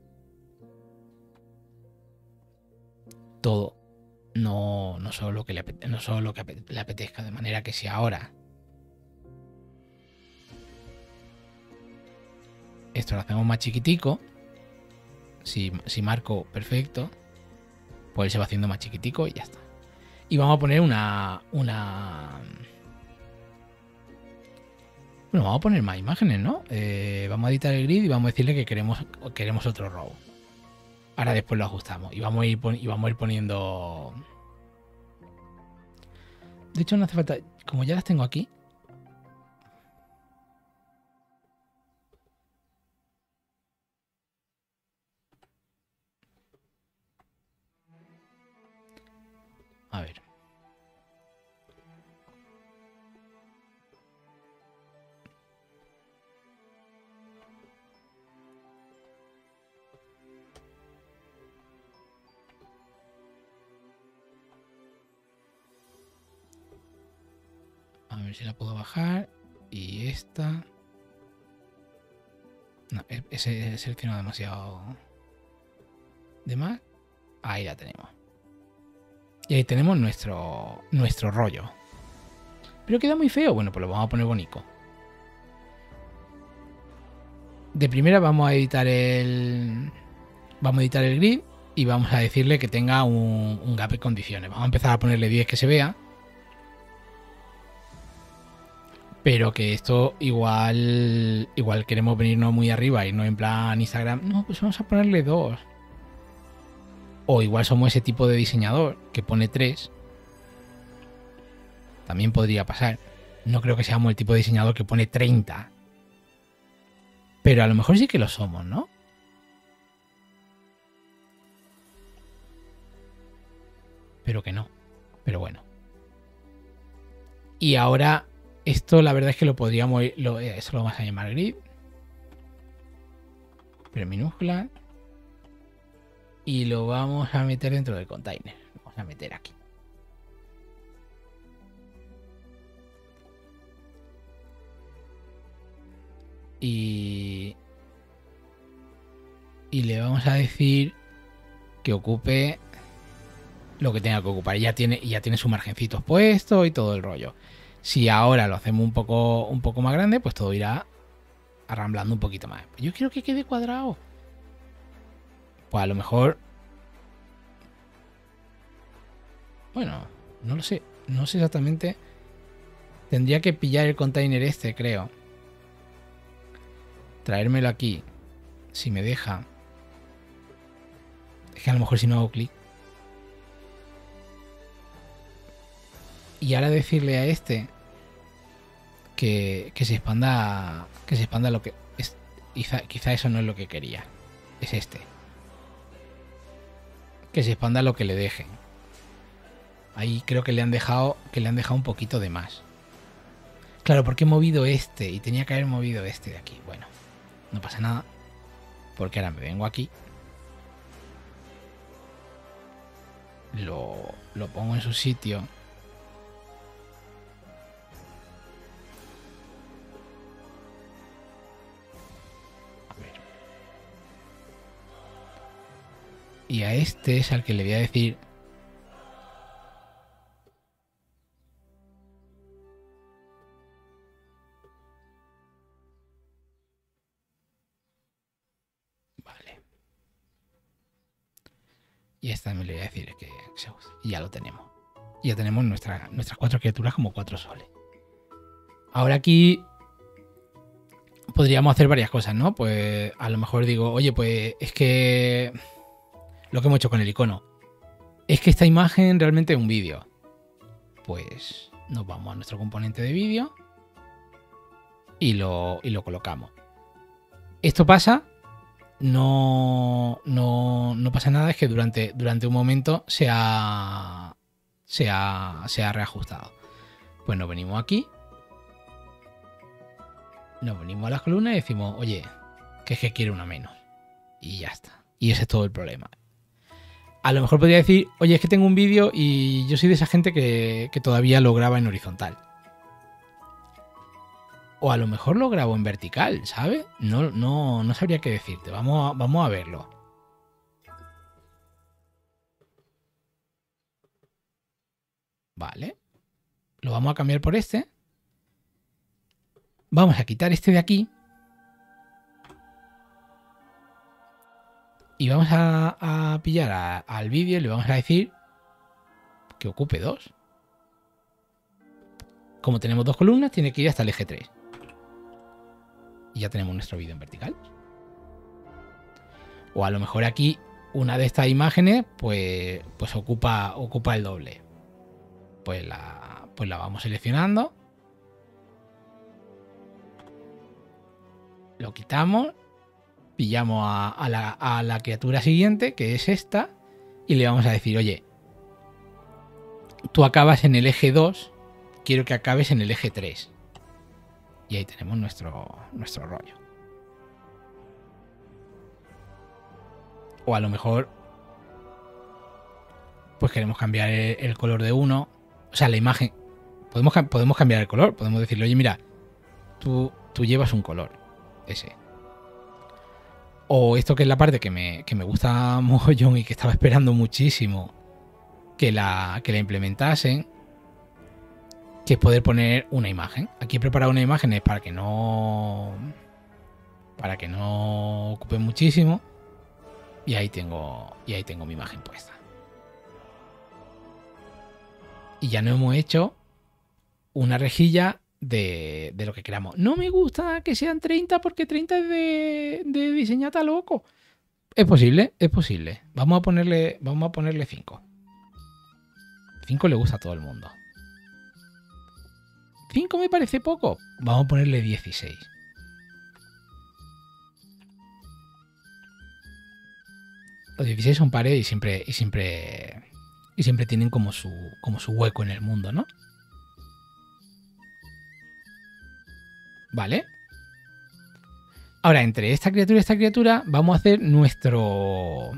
todo. No solo lo que le apetezca. De manera que si ahora esto lo hacemos más chiquitico, si marco perfecto, pues él se va haciendo más chiquitico y ya está. Y vamos a poner bueno, vamos a poner más imágenes, ¿no? Vamos a editar el grid y vamos a decirle que queremos otro row. Ahora después lo ajustamos y vamos a ir poniendo... De hecho no hace falta... Como ya las tengo aquí... ver si la puedo bajar. Y esta... No, ese he seleccionado demasiado de más. Ahí la tenemos. Y ahí tenemos nuestro rollo. Pero queda muy feo. Bueno, pues lo vamos a poner bonito. De primera vamos a editar el grid y vamos a decirle que tenga un gap de condiciones. Vamos a empezar a ponerle 10 que se vea. Pero que esto igual queremos venirnos muy arriba y no en plan Instagram. No, pues vamos a ponerle 2. O igual somos ese tipo de diseñador que pone 3. También podría pasar. No creo que seamos el tipo de diseñador que pone 30. Pero a lo mejor sí que lo somos, ¿no? Pero que no. Pero bueno. Y ahora, esto la verdad es que lo podríamos... eso lo vamos a llamar grid. Pero en minúscula. Y lo vamos a meter dentro del container. Lo vamos a meter aquí. Y le vamos a decir que ocupe lo que tenga que ocupar. Ya tiene su margencitos puesto y todo el rollo. Si ahora lo hacemos un poco más grande, pues todo irá arramblando un poquito más. Yo quiero que quede cuadrado. Pues a lo mejor... Bueno, no lo sé. No sé exactamente. Tendría que pillar el container este, creo. Traérmelo aquí. Si me deja. Es que a lo mejor si no hago clic. Y ahora decirle a este que se expanda. Que se expanda lo que. Quizá eso no es lo que quería. Es este. Que se expanda lo que le dejen. Ahí creo que le han dejado un poquito de más. Claro, porque he movido este y tenía que haber movido este de aquí. Bueno, no pasa nada. Porque ahora me vengo aquí. Lo pongo en su sitio. A ver. Y a este es al que le voy a decir... Y esta me le voy a decir que se use. Y ya lo tenemos. Y ya tenemos nuestras 4 criaturas como 4 soles. Ahora aquí podríamos hacer varias cosas, ¿no? Pues a lo mejor digo, oye, pues es que lo que hemos hecho con el icono. Es que esta imagen realmente es un vídeo. Pues nos vamos a nuestro componente de vídeo y lo colocamos. Esto pasa... No pasa nada, es que durante un momento se ha reajustado. Pues nos venimos aquí, nos venimos a las columnas y decimos, oye, que es que quiere una menos. Y ya está. Y ese es todo el problema. A lo mejor podría decir, oye, es que tengo un vídeo y yo soy de esa gente que todavía lo graba en horizontal. O a lo mejor lo grabo en vertical, ¿sabes? No sabría qué decirte. Vamos a verlo. Vale. Lo vamos a cambiar por este. Vamos a quitar este de aquí. Y vamos a pillar al vídeo y le vamos a decir que ocupe 2. Como tenemos 2 columnas, tiene que ir hasta el eje 3. Y ya tenemos nuestro vídeo en vertical. O a lo mejor aquí una de estas imágenes pues ocupa el doble. Pues la vamos seleccionando. Lo quitamos. Pillamos a la criatura siguiente, que es esta. Y le vamos a decir, oye, tú acabas en el eje 2. Quiero que acabes en el eje 3. Y ahí tenemos nuestro rollo. O a lo mejor pues queremos cambiar el color de uno. O sea, la imagen. Podemos cambiar el color. Podemos decirle, oye, mira, tú llevas un color. Ese. O esto que es la parte que me gusta mogollón y que estaba esperando muchísimo que la implementasen, que es poder poner una imagen. Aquí he preparado una imagen para que no ocupe muchísimo, y ahí tengo mi imagen puesta. Y ya no hemos hecho una rejilla de lo que queramos. No me gusta que sean 30 porque 30 es de diseñata loco. Es posible, es posible. Vamos a ponerle 5. 5 le gusta a todo el mundo. 5 me parece poco. Vamos a ponerle 16. Los 16 son pares y siempre tienen como su hueco en el mundo, ¿no? Vale. Ahora, entre esta criatura y esta criatura, vamos a hacer nuestro...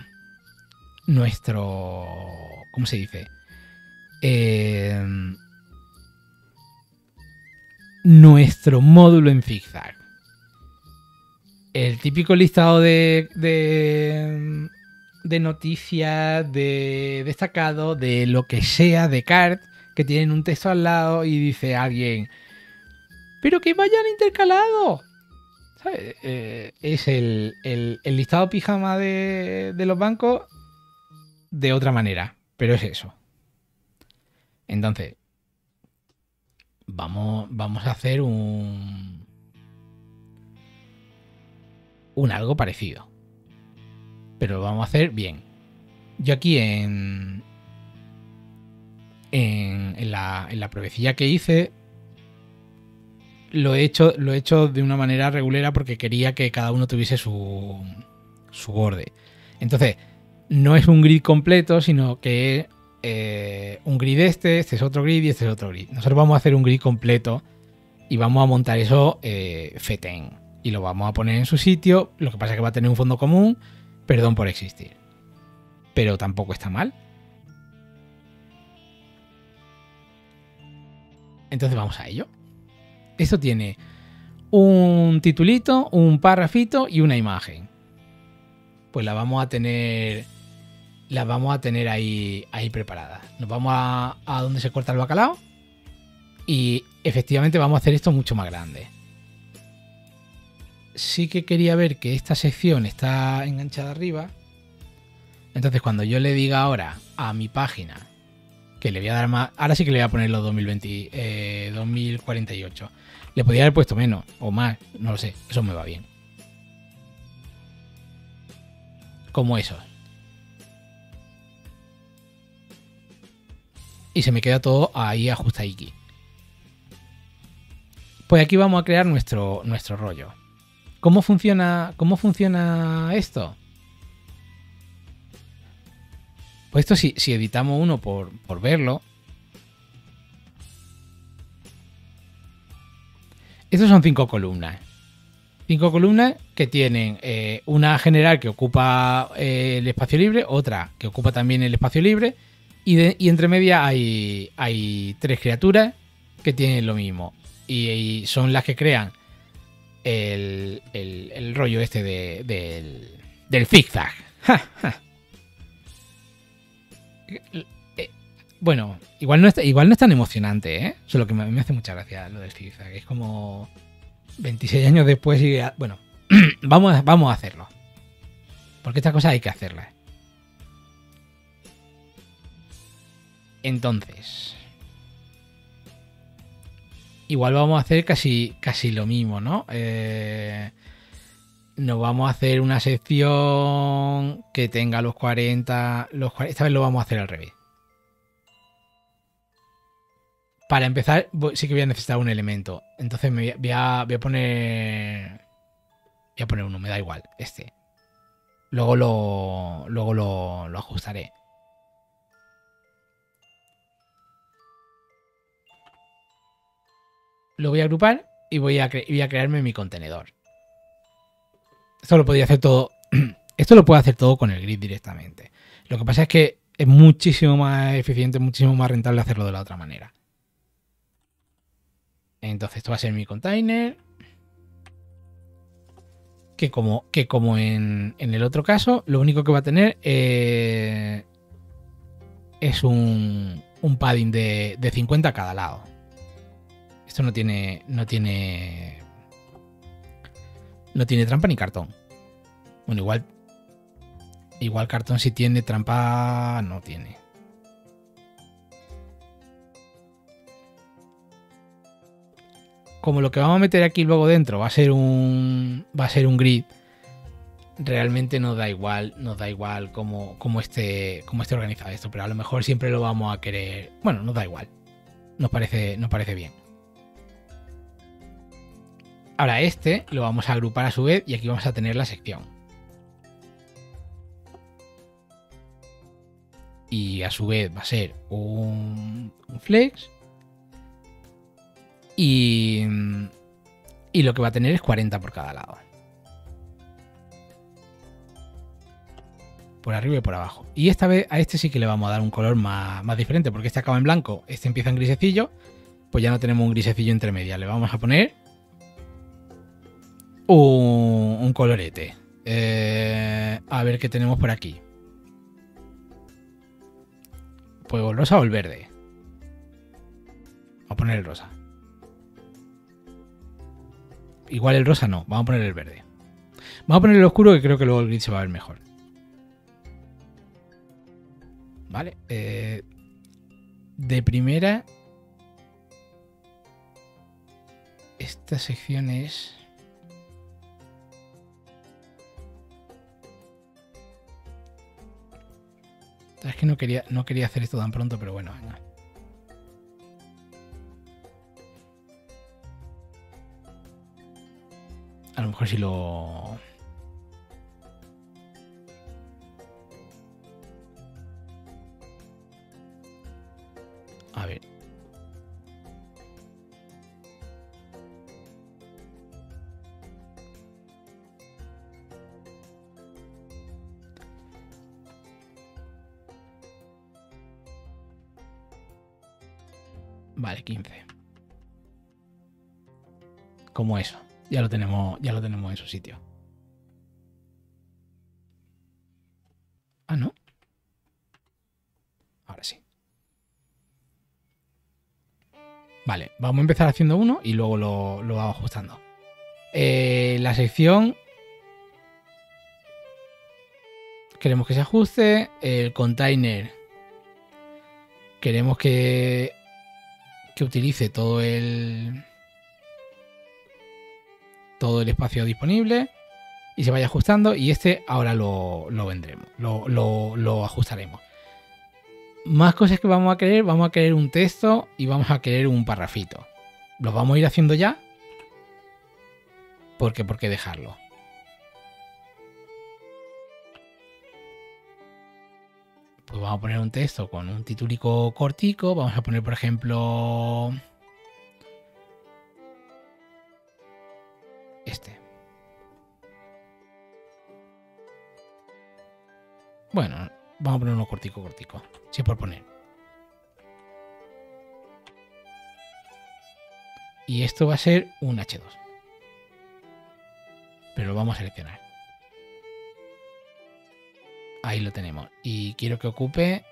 ¿Cómo se dice? Nuestro módulo en zigzag. El típico listado de noticias, de destacado, de lo que sea, de card, que tienen un texto al lado y dice alguien, ¡pero que vayan intercalados! ¿Sabes? Es el listado pijama de los bancos de otra manera, pero es eso. Entonces, vamos a hacer un algo parecido, pero lo vamos a hacer bien. Yo aquí en la pruebecilla que hice lo he hecho de una manera regulera porque quería que cada uno tuviese su borde. Entonces, no es un grid completo, sino que es un grid este es otro grid y este es otro grid. Nosotros vamos a hacer un grid completo y vamos a montar eso fetén. Y lo vamos a poner en su sitio. Lo que pasa es que va a tener un fondo común. Perdón por existir. Pero tampoco está mal. Entonces vamos a ello. Esto tiene un titulito, un párrafito y una imagen. Pues la vamos a tener ahí preparadas. Nos vamos a donde se corta el bacalao. Y efectivamente vamos a hacer esto mucho más grande. Sí que quería ver que esta sección está enganchada arriba. Entonces cuando yo le diga ahora a mi página que le voy a dar más, ahora sí que le voy a poner los 2048. Le podría haber puesto menos o más, no lo sé, eso me va bien. Como eso. Y se me queda todo ahí ajustadiki. Pues aquí vamos a crear nuestro rollo. ¿Cómo funciona esto? Pues esto si editamos uno por verlo. Estos son 5 columnas. 5 columnas que tienen una general que ocupa el espacio libre, otra que ocupa también el espacio libre, y entre medias hay 3 criaturas que tienen lo mismo. Y son las que crean el rollo este del zigzag. Bueno, igual no es tan emocionante, ¿eh? Eso es lo que me hace mucha gracia, lo del zigzag. Es como 26 años después y... Bueno, vamos a hacerlo. Porque estas cosas hay que hacerlas. Entonces... Igual vamos a hacer casi lo mismo, ¿no? Nos vamos a hacer una sección que tenga los 40... Esta vez lo vamos a hacer al revés. Para empezar, sí que voy a necesitar un elemento. Entonces voy a poner... Voy a poner uno, me da igual, este. Luego lo ajustaré. Lo voy a agrupar y voy a crearme mi contenedor. Esto lo podría hacer todo. Esto lo puedo hacer todo con el grid directamente. Lo que pasa es que es muchísimo más eficiente, muchísimo más rentable hacerlo de la otra manera. Entonces esto va a ser mi container. Que como en el otro caso, lo único que va a tener es un padding de 50 a cada lado. Esto no tiene trampa ni cartón. Bueno, igual cartón sí tiene, trampa no tiene. Como lo que vamos a meter aquí luego dentro va a ser un grid, realmente nos da igual cómo esté organizado esto, pero a lo mejor siempre lo vamos a querer. Bueno, nos da igual. Nos parece bien. Ahora este lo vamos a agrupar a su vez y aquí vamos a tener la sección. Y a su vez va a ser un flex. Y lo que va a tener es 40 por cada lado. Por arriba y por abajo. Y esta vez a este sí que le vamos a dar un color más diferente, porque este acaba en blanco, este empieza en grisecillo. Pues ya no tenemos un grisecillo intermedio. Le vamos a poner un colorete. A ver qué tenemos por aquí. Pues el rosa o el verde. Vamos a poner el rosa. Igual el rosa no, vamos a poner el verde. Vamos a poner el oscuro, que creo que luego el gris se va a ver mejor. Vale. De primera, esta sección es... Es que no quería hacer esto tan pronto, pero bueno, venga. A lo mejor si lo... A ver. Vale, 15. Como eso. Ya lo tenemos en su sitio. Ah, ¿no? Ahora sí. Vale, vamos a empezar haciendo uno y luego lo vamos ajustando. La sección queremos que se ajuste. El container queremos que utilice todo el espacio disponible y se vaya ajustando. Y este ahora lo vendremos, lo ajustaremos. Más cosas que vamos a querer un texto y vamos a querer un parrafito. Los vamos a ir haciendo ya. Porque ¿por qué dejarlo? Pues vamos a poner un texto con un titulico cortico. Vamos a poner, por ejemplo, este. Bueno, vamos a poner uno cortico. Si es por poner. Y esto va a ser un H2. Pero lo vamos a seleccionar. Ahí lo tenemos. Y quiero que ocupe...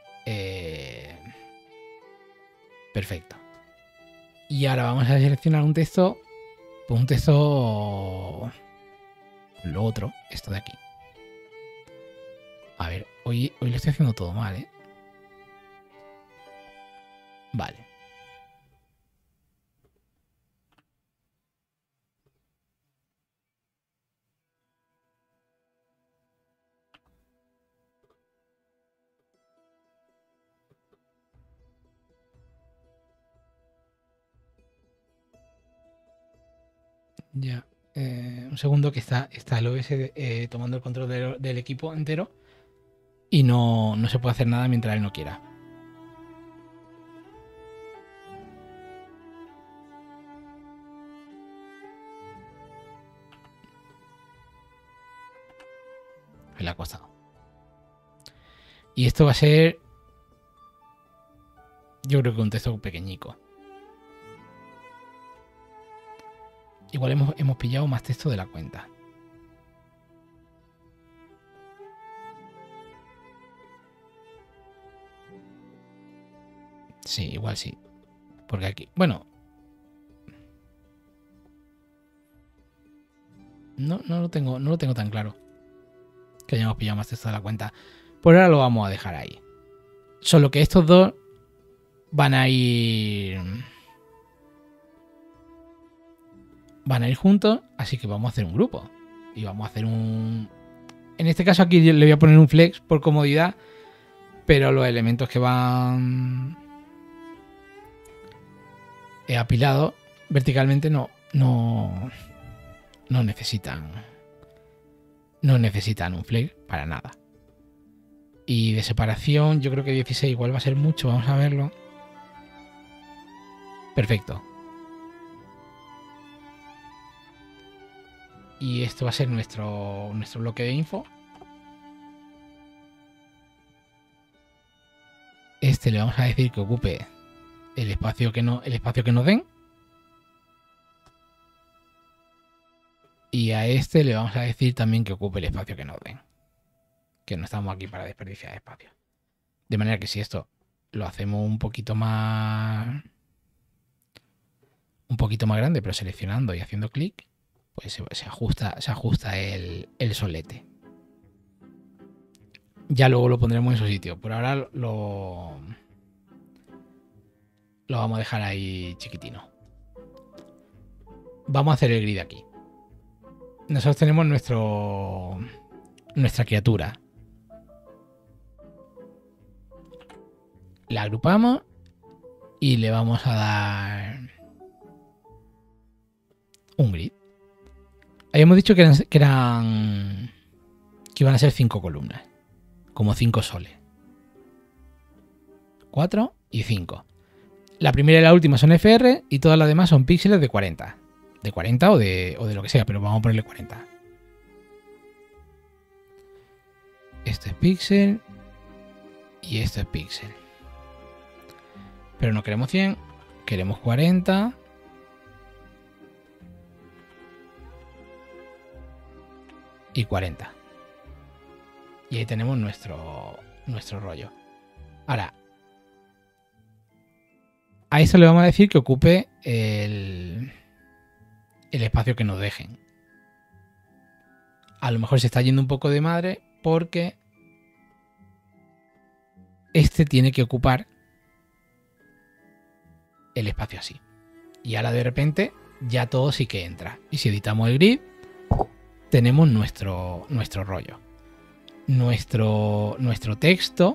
Perfecto. Y ahora vamos a seleccionar un texto. Pues un texto... Lo otro, esto de aquí. A ver, hoy lo estoy haciendo todo mal, ¿eh? Vale. Ya. Un segundo que está el OS tomando el control del equipo entero y no se puede hacer nada mientras él no quiera. Le ha costado. Y esto va a ser... Yo creo que un texto pequeñico. Igual hemos pillado más texto de la cuenta. Sí, igual sí. Porque aquí... Bueno. No lo tengo tan claro. Que hayamos pillado más texto de la cuenta. Por ahora lo vamos a dejar ahí. Solo que estos dos van a ir... Van a ir juntos, así que vamos a hacer un grupo. Y vamos a hacer un... En este caso aquí le voy a poner un flex por comodidad. Pero los elementos que van apilados verticalmente no necesitan un flex para nada. Y de separación yo creo que 16 igual va a ser mucho. Vamos a verlo. Perfecto. Y esto va a ser nuestro bloque de info. Este le vamos a decir que ocupe el espacio que nos den. Y a este le vamos a decir también que ocupe el espacio que nos den. Que no estamos aquí para desperdiciar espacio. De manera que si esto lo hacemos un poquito más grande, pero seleccionando y haciendo clic, pues se ajusta el solete. Ya luego lo pondremos en su sitio. Por ahora lo vamos a dejar ahí chiquitino. Vamos a hacer el grid aquí. Nosotros tenemos nuestra criatura. La agrupamos y le vamos a dar un grid. Habíamos dicho que iban a ser 5 columnas. Como 5 soles. 4 y 5. La primera y la última son FR y todas las demás son píxeles de 40. De 40 o de lo que sea, pero vamos a ponerle 40. Esto es píxel y esto es píxel. Pero no queremos 100, queremos 40. Y 40. Y ahí tenemos nuestro rollo. Ahora, a esto le vamos a decir que ocupe el espacio que nos dejen. A lo mejor se está yendo un poco de madre porque este tiene que ocupar el espacio así. Y ahora de repente ya todo sí que entra. Y si editamos el grid, tenemos nuestro rollo. Nuestro texto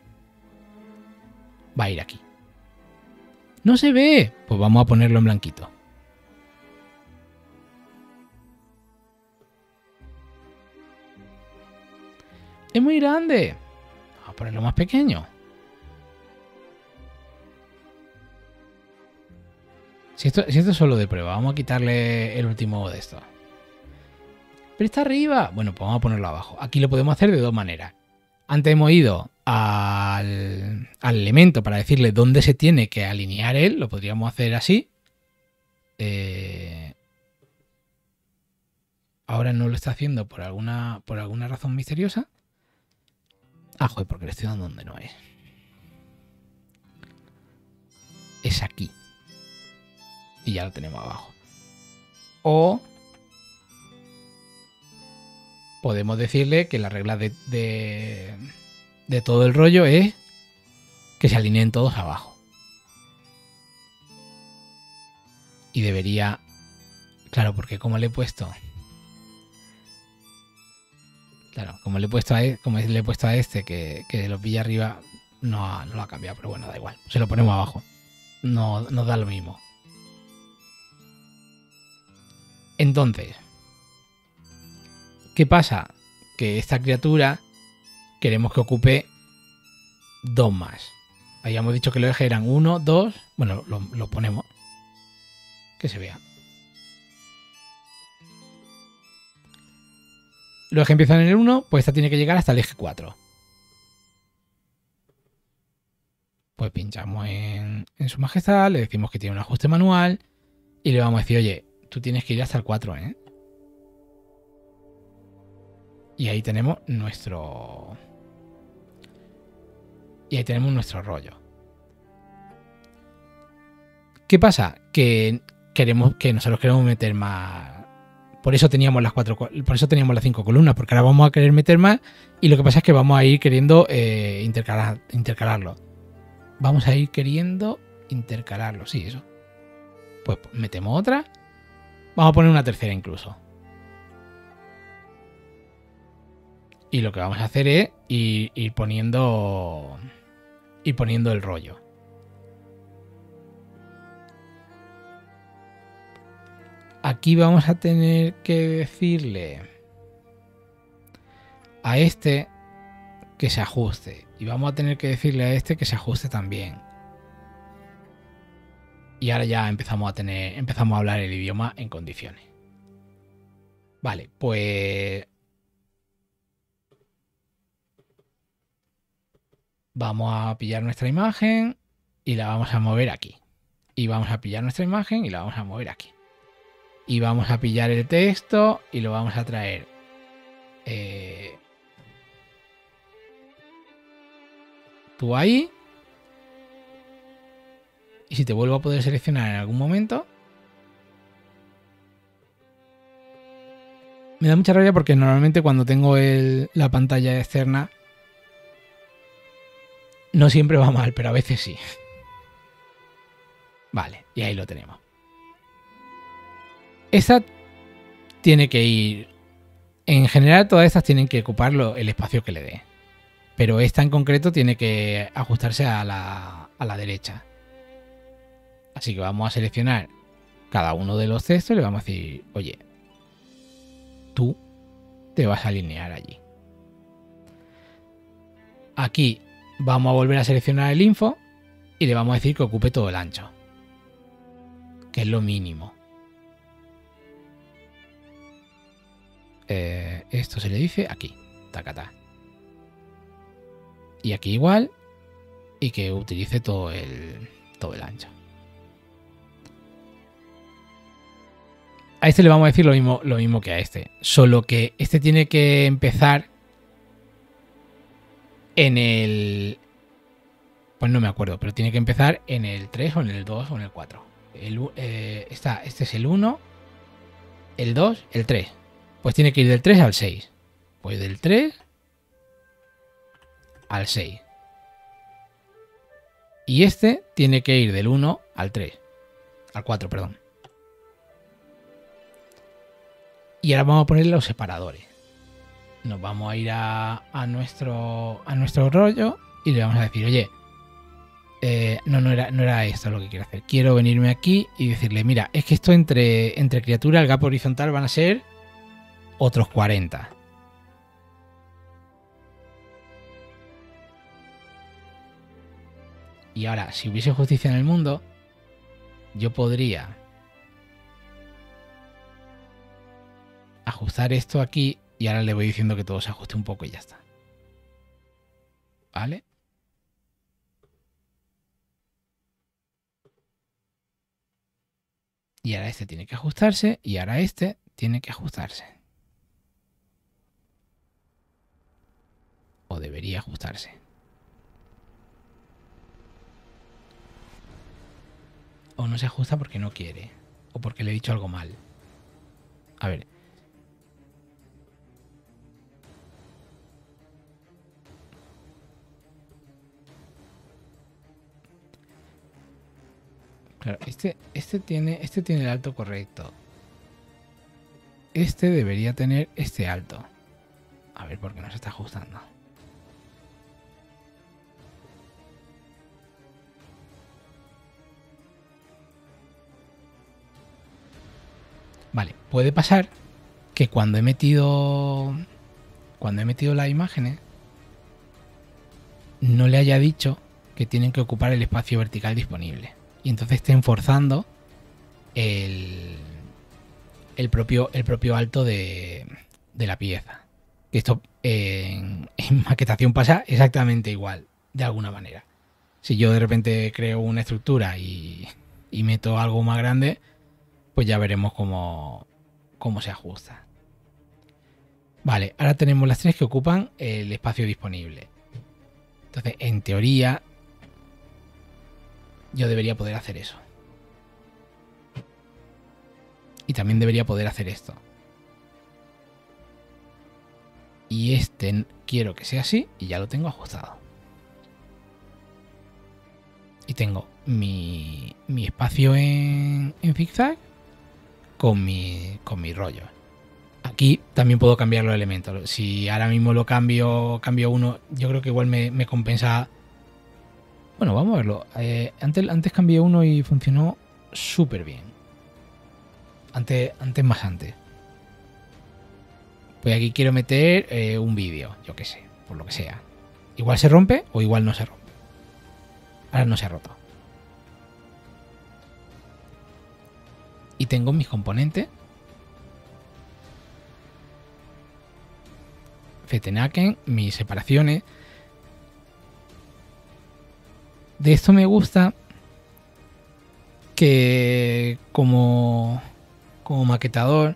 va a ir aquí. ¿No se ve? Pues vamos a ponerlo en blanquito. Es muy grande. Vamos a ponerlo más pequeño. Si esto es solo de prueba, vamos a quitarle el último de esto. Pero está arriba. Bueno, pues vamos a ponerlo abajo. Aquí lo podemos hacer de dos maneras. Antes hemos ido al elemento para decirle dónde se tiene que alinear él. Lo podríamos hacer así. Ahora no lo está haciendo por alguna razón misteriosa. Ah, joder, porque le estoy dando donde no es. Es aquí. Y ya lo tenemos abajo. O podemos decirle que la regla de todo el rollo es que se alineen todos abajo. Y debería... Claro, porque como le he puesto... Claro, como le he puesto a este que lo pilla arriba, no lo ha cambiado, pero bueno, da igual. Se lo ponemos abajo. No nos da lo mismo. Entonces, ¿qué pasa? Que esta criatura queremos que ocupe 2 más. Habíamos dicho que los ejes eran 1, 2. Bueno, lo ponemos. Que se vea. Los ejes empiezan en el 1, pues esta tiene que llegar hasta el eje 4. Pues pinchamos en su majestad, le decimos que tiene un ajuste manual y le vamos a decir, oye, tú tienes que ir hasta el 4, ¿eh? Y ahí tenemos nuestro... Y ahí tenemos nuestro rollo. ¿Qué pasa? Que nosotros queremos meter más... Por eso teníamos las 5 columnas, porque ahora vamos a querer meter más y lo que pasa es que vamos a ir queriendo intercalarlo. Vamos a ir queriendo intercalarlo, sí, eso. Pues metemos otra. Vamos a poner una tercera incluso. Y lo que vamos a hacer es ir poniendo el rollo. Aquí vamos a tener que decirle a este que se ajuste. Y vamos a tener que decirle a este que se ajuste también. Y ahora ya empezamos a hablar el idioma en condiciones. Vale, pues vamos a pillar nuestra imagen y la vamos a mover aquí. Y vamos a pillar nuestra imagen y la vamos a mover aquí. Y vamos a pillar el texto y lo vamos a traer tú ahí. Y si te vuelvo a poder seleccionar en algún momento. Me da mucha rabia porque normalmente cuando tengo la pantalla externa no siempre va mal, pero a veces sí. Vale, y ahí lo tenemos. Esta tiene que ir... En general todas estas tienen que ocupar el espacio que le dé. Pero esta en concreto tiene que ajustarse a la derecha. Así que vamos a seleccionar cada uno de los textos y le vamos a decir, oye, tú te vas a alinear allí. Aquí vamos a volver a seleccionar el info y le vamos a decir que ocupe todo el ancho, que es lo mínimo. Esto se le dice aquí, tacatá. Y aquí igual, y que utilice todo el ancho. A este le vamos a decir lo mismo que a este, solo que este tiene que empezar en el... Pues no me acuerdo, pero tiene que empezar en el 3 o en el 2 o en el 4. Este es el 1, el 2, el 3. Pues tiene que ir del 3 al 6. Pues del 3 al 6. Y este tiene que ir del 1 al 3. Al 4, perdón. Y ahora vamos a ponerle los separadores. Nos vamos a ir a nuestro rollo y le vamos a decir, oye, no era esto lo que quiero hacer. Quiero venirme aquí y decirle, mira, es que esto entre criatura, el gap horizontal van a ser otros 40. Y ahora, si hubiese justicia en el mundo, yo podría ajustar esto aquí y ahora le voy diciendo que todo se ajuste un poco y ya está. ¿Vale? Y ahora este tiene que ajustarse y ahora este tiene que ajustarse. O debería ajustarse. O no se ajusta porque no quiere. O porque le he dicho algo mal. A ver. Claro, este tiene el alto correcto. Este debería tener este alto. A ver por qué no se está ajustando. Vale, puede pasar que cuando he metido las imágenes no le haya dicho que tienen que ocupar el espacio vertical disponible. Y entonces estén forzando el propio alto de la pieza. Que esto en maquetación pasa exactamente igual, de alguna manera. Si yo de repente creo una estructura y meto algo más grande, pues ya veremos cómo se ajusta. Vale, ahora tenemos las 3 que ocupan el espacio disponible. Entonces, en teoría, yo debería poder hacer eso. Y también debería poder hacer esto. Y este quiero que sea así y ya lo tengo ajustado. Y tengo mi espacio en zigzag con mi rollo. Aquí también puedo cambiar los elementos. Si ahora mismo lo cambio uno, yo creo que igual me compensa. Bueno, vamos a verlo. Antes cambié uno y funcionó súper bien. Antes. Pues aquí quiero meter un vídeo, yo qué sé, por lo que sea. Igual se rompe o igual no se rompe. Ahora no se ha roto. Y tengo mis componentes. Fetenaken, mis separaciones. De esto me gusta que como maquetador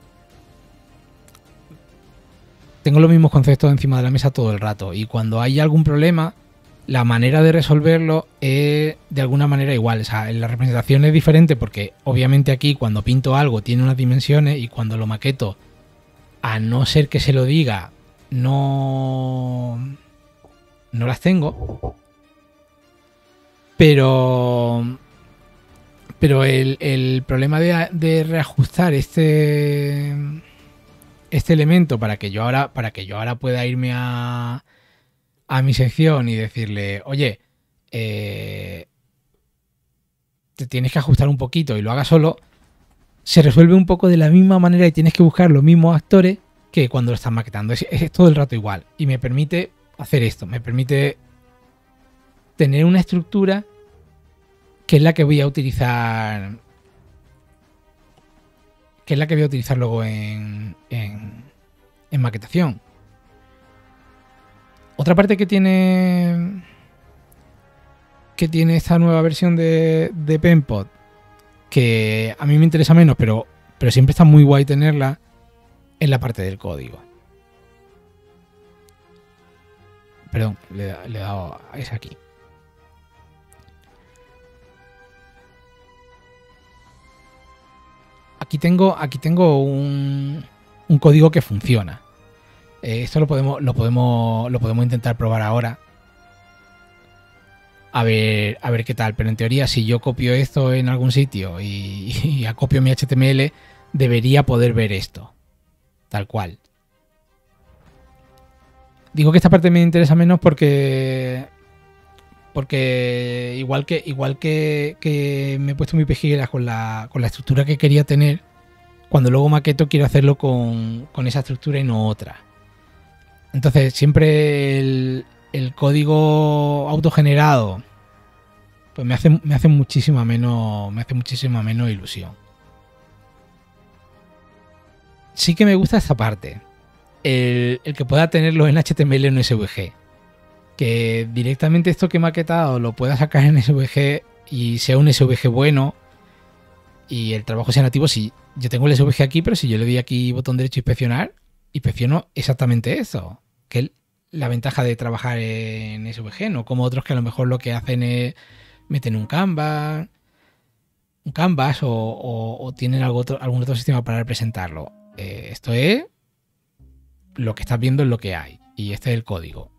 tengo los mismos conceptos encima de la mesa todo el rato y cuando hay algún problema la manera de resolverlo es de alguna manera igual. O sea, la representación es diferente porque obviamente aquí cuando pinto algo tiene unas dimensiones y cuando lo maqueto, a no ser que se lo diga, no las tengo. Pero el problema de reajustar este elemento para que yo ahora pueda irme a mi sección y decirle, oye, te tienes que ajustar un poquito y lo haga solo, se resuelve un poco de la misma manera y tienes que buscar los mismos actores que cuando lo estás maquetando. Es todo el rato igual y me permite hacer esto, me permite tener una estructura que es la que voy a utilizar luego en maquetación. Otra parte que tiene esta nueva versión de Penpot, que a mí me interesa menos, pero siempre está muy guay tenerla, es la parte del código. Perdón, le he dado a esa aquí. Aquí tengo un código que funciona. Esto lo podemos intentar probar ahora. A ver qué tal. Pero en teoría, si yo copio esto en algún sitio y acopio mi HTML, debería poder ver esto. Tal cual. Digo que esta parte me interesa menos porque igual que me he puesto mi pejiguera con la estructura que quería tener, cuando luego maqueto quiero hacerlo con esa estructura y no otra. Entonces siempre el código autogenerado pues me hace muchísima menos ilusión. Sí que me gusta esta parte, el que pueda tenerlo en HTML en SVG, que directamente esto que he maquetado lo pueda sacar en SVG y sea un SVG bueno y el trabajo sea nativo. Si yo tengo el SVG aquí, pero si yo le doy aquí botón derecho a inspeccionar, inspecciono exactamente eso, que es la ventaja de trabajar en SVG, no como otros que a lo mejor lo que hacen es meten un canvas o tienen algún otro sistema para representarlo. Esto es lo que estás viendo, es lo que hay y este es el código.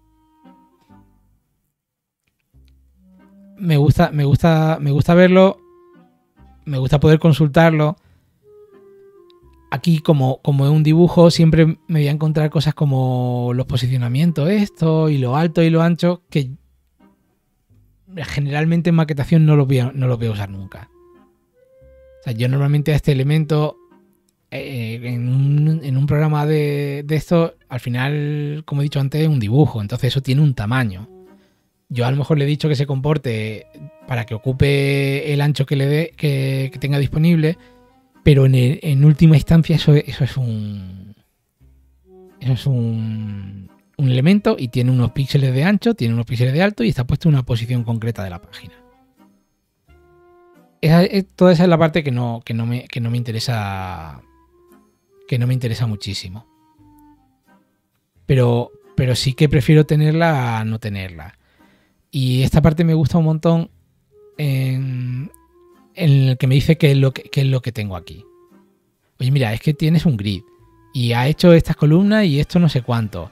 Me gusta verlo, me gusta poder consultarlo. Aquí, como es un dibujo, siempre me voy a encontrar cosas como los posicionamientos, esto, y lo alto y lo ancho, que generalmente en maquetación no los voy a usar nunca. O sea, yo normalmente a este elemento, en un programa de esto, al final, como he dicho antes, es un dibujo, entonces eso tiene un tamaño. Yo a lo mejor le he dicho que se comporte para que ocupe el ancho que le dé, que tenga disponible, pero en última instancia eso es un elemento y tiene unos píxeles de ancho, tiene unos píxeles de alto y está puesto en una posición concreta de la página. toda esa es la parte que no me interesa. Que no me interesa muchísimo. Pero sí que prefiero tenerla a no tenerla. Y esta parte me gusta un montón en el que me dice qué es lo que tengo aquí. Oye, mira, es que tienes un grid y ha hecho estas columnas y esto no sé cuánto.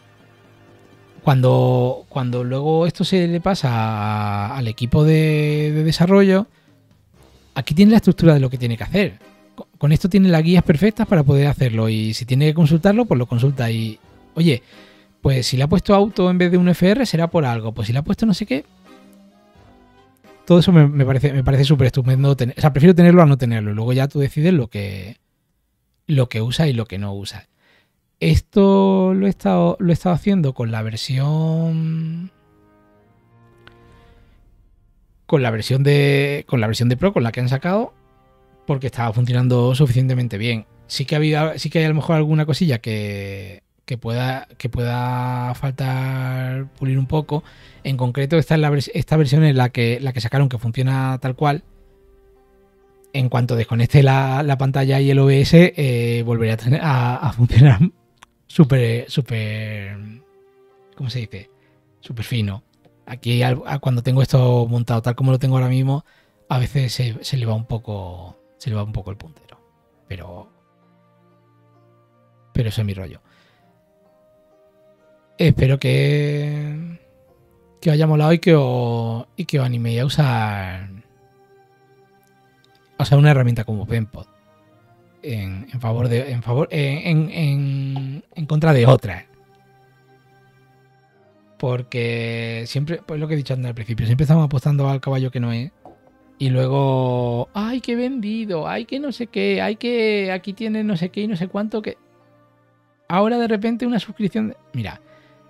Cuando luego esto se le pasa al equipo de desarrollo, aquí tiene la estructura de lo que tiene que hacer. Con esto tiene las guías perfectas para poder hacerlo y si tiene que consultarlo, pues lo consulta y, oye, pues si le ha puesto auto en vez de un FR será por algo, pues si le ha puesto no sé qué. Todo eso me parece súper estupendo. O sea, prefiero tenerlo a no tenerlo. Luego ya tú decides lo que usa y lo que no usa. Esto lo he estado haciendo con la versión. Con la versión de Pro, con la que han sacado, porque estaba funcionando suficientemente bien. Sí que hay a lo mejor alguna cosilla que pueda faltar pulir un poco. En concreto, esta versión es la que sacaron, que funciona tal cual. En cuanto desconecte la pantalla y el OBS, volverá a funcionar súper, ¿cómo se dice? Súper fino. Aquí, cuando tengo esto montado tal como lo tengo ahora mismo, a veces se le va un poco el puntero. Pero eso es mi rollo. Espero que os haya molado y que os animéis a usar una herramienta como Penpod en contra de otras. Porque siempre, pues lo que he dicho al principio, siempre estamos apostando al caballo que no es. Y luego, ¡ay, qué vendido! ¡Ay, que no sé qué! ¡Ay, que aquí tiene no sé qué y no sé cuánto! Que ahora de repente una suscripción. Mira,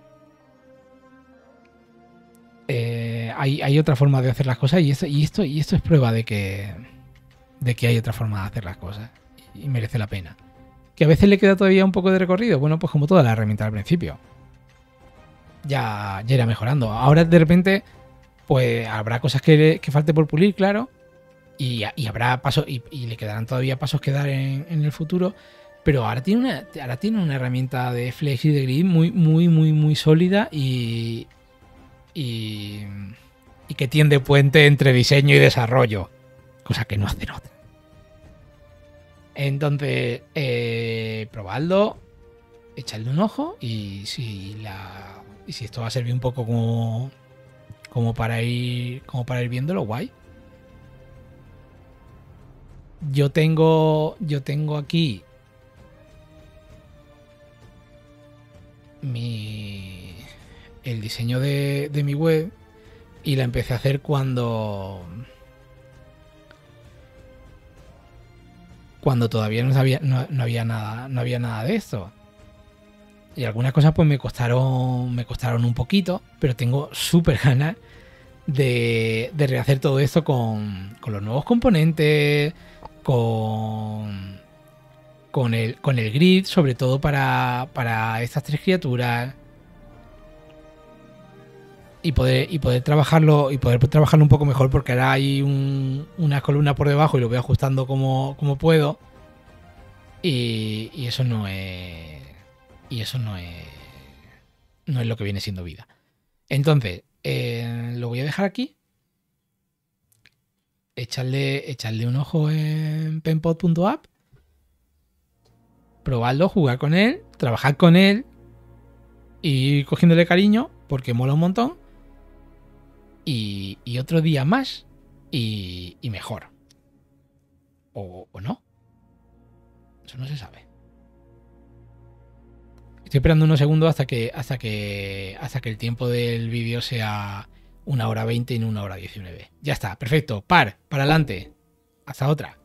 hay otra forma de hacer las cosas y esto es prueba de que hay otra forma de hacer las cosas y merece la pena. Que a veces le queda todavía un poco de recorrido. Bueno, pues como toda la herramienta al principio. Ya irá mejorando. Ahora de repente, pues habrá cosas que falte por pulir, claro. Y habrá pasos, y le quedarán todavía pasos que dar en el futuro. Pero ahora tiene una herramienta de Flex y de Grid muy sólida y que tiende puente entre diseño y desarrollo. Cosa que no hacen otras. Entonces, probadlo, echadle un ojo y si esto va a servir un poco como para ir viéndolo, guay. Yo tengo aquí el diseño de mi web y la empecé a hacer cuando todavía no había nada de esto. Y algunas cosas pues me costaron un poquito, pero tengo súper ganas de rehacer todo esto con los nuevos componentes, con el grid, sobre todo para estas tres criaturas. Y poder trabajarlo un poco mejor, porque ahora hay unas columnas por debajo y lo voy ajustando como puedo. Y eso no es lo que viene siendo vida. Entonces, lo voy a dejar aquí. Echarle un ojo en penpod.app. Probarlo, jugar con él, trabajar con él y ir cogiéndole cariño porque mola un montón. Y otro día más y mejor. O no. Eso no se sabe. Estoy esperando unos segundos hasta que el tiempo del vídeo sea 1 hora 20 y no 1 hora 19. Ya está, perfecto. Para adelante. Hasta otra.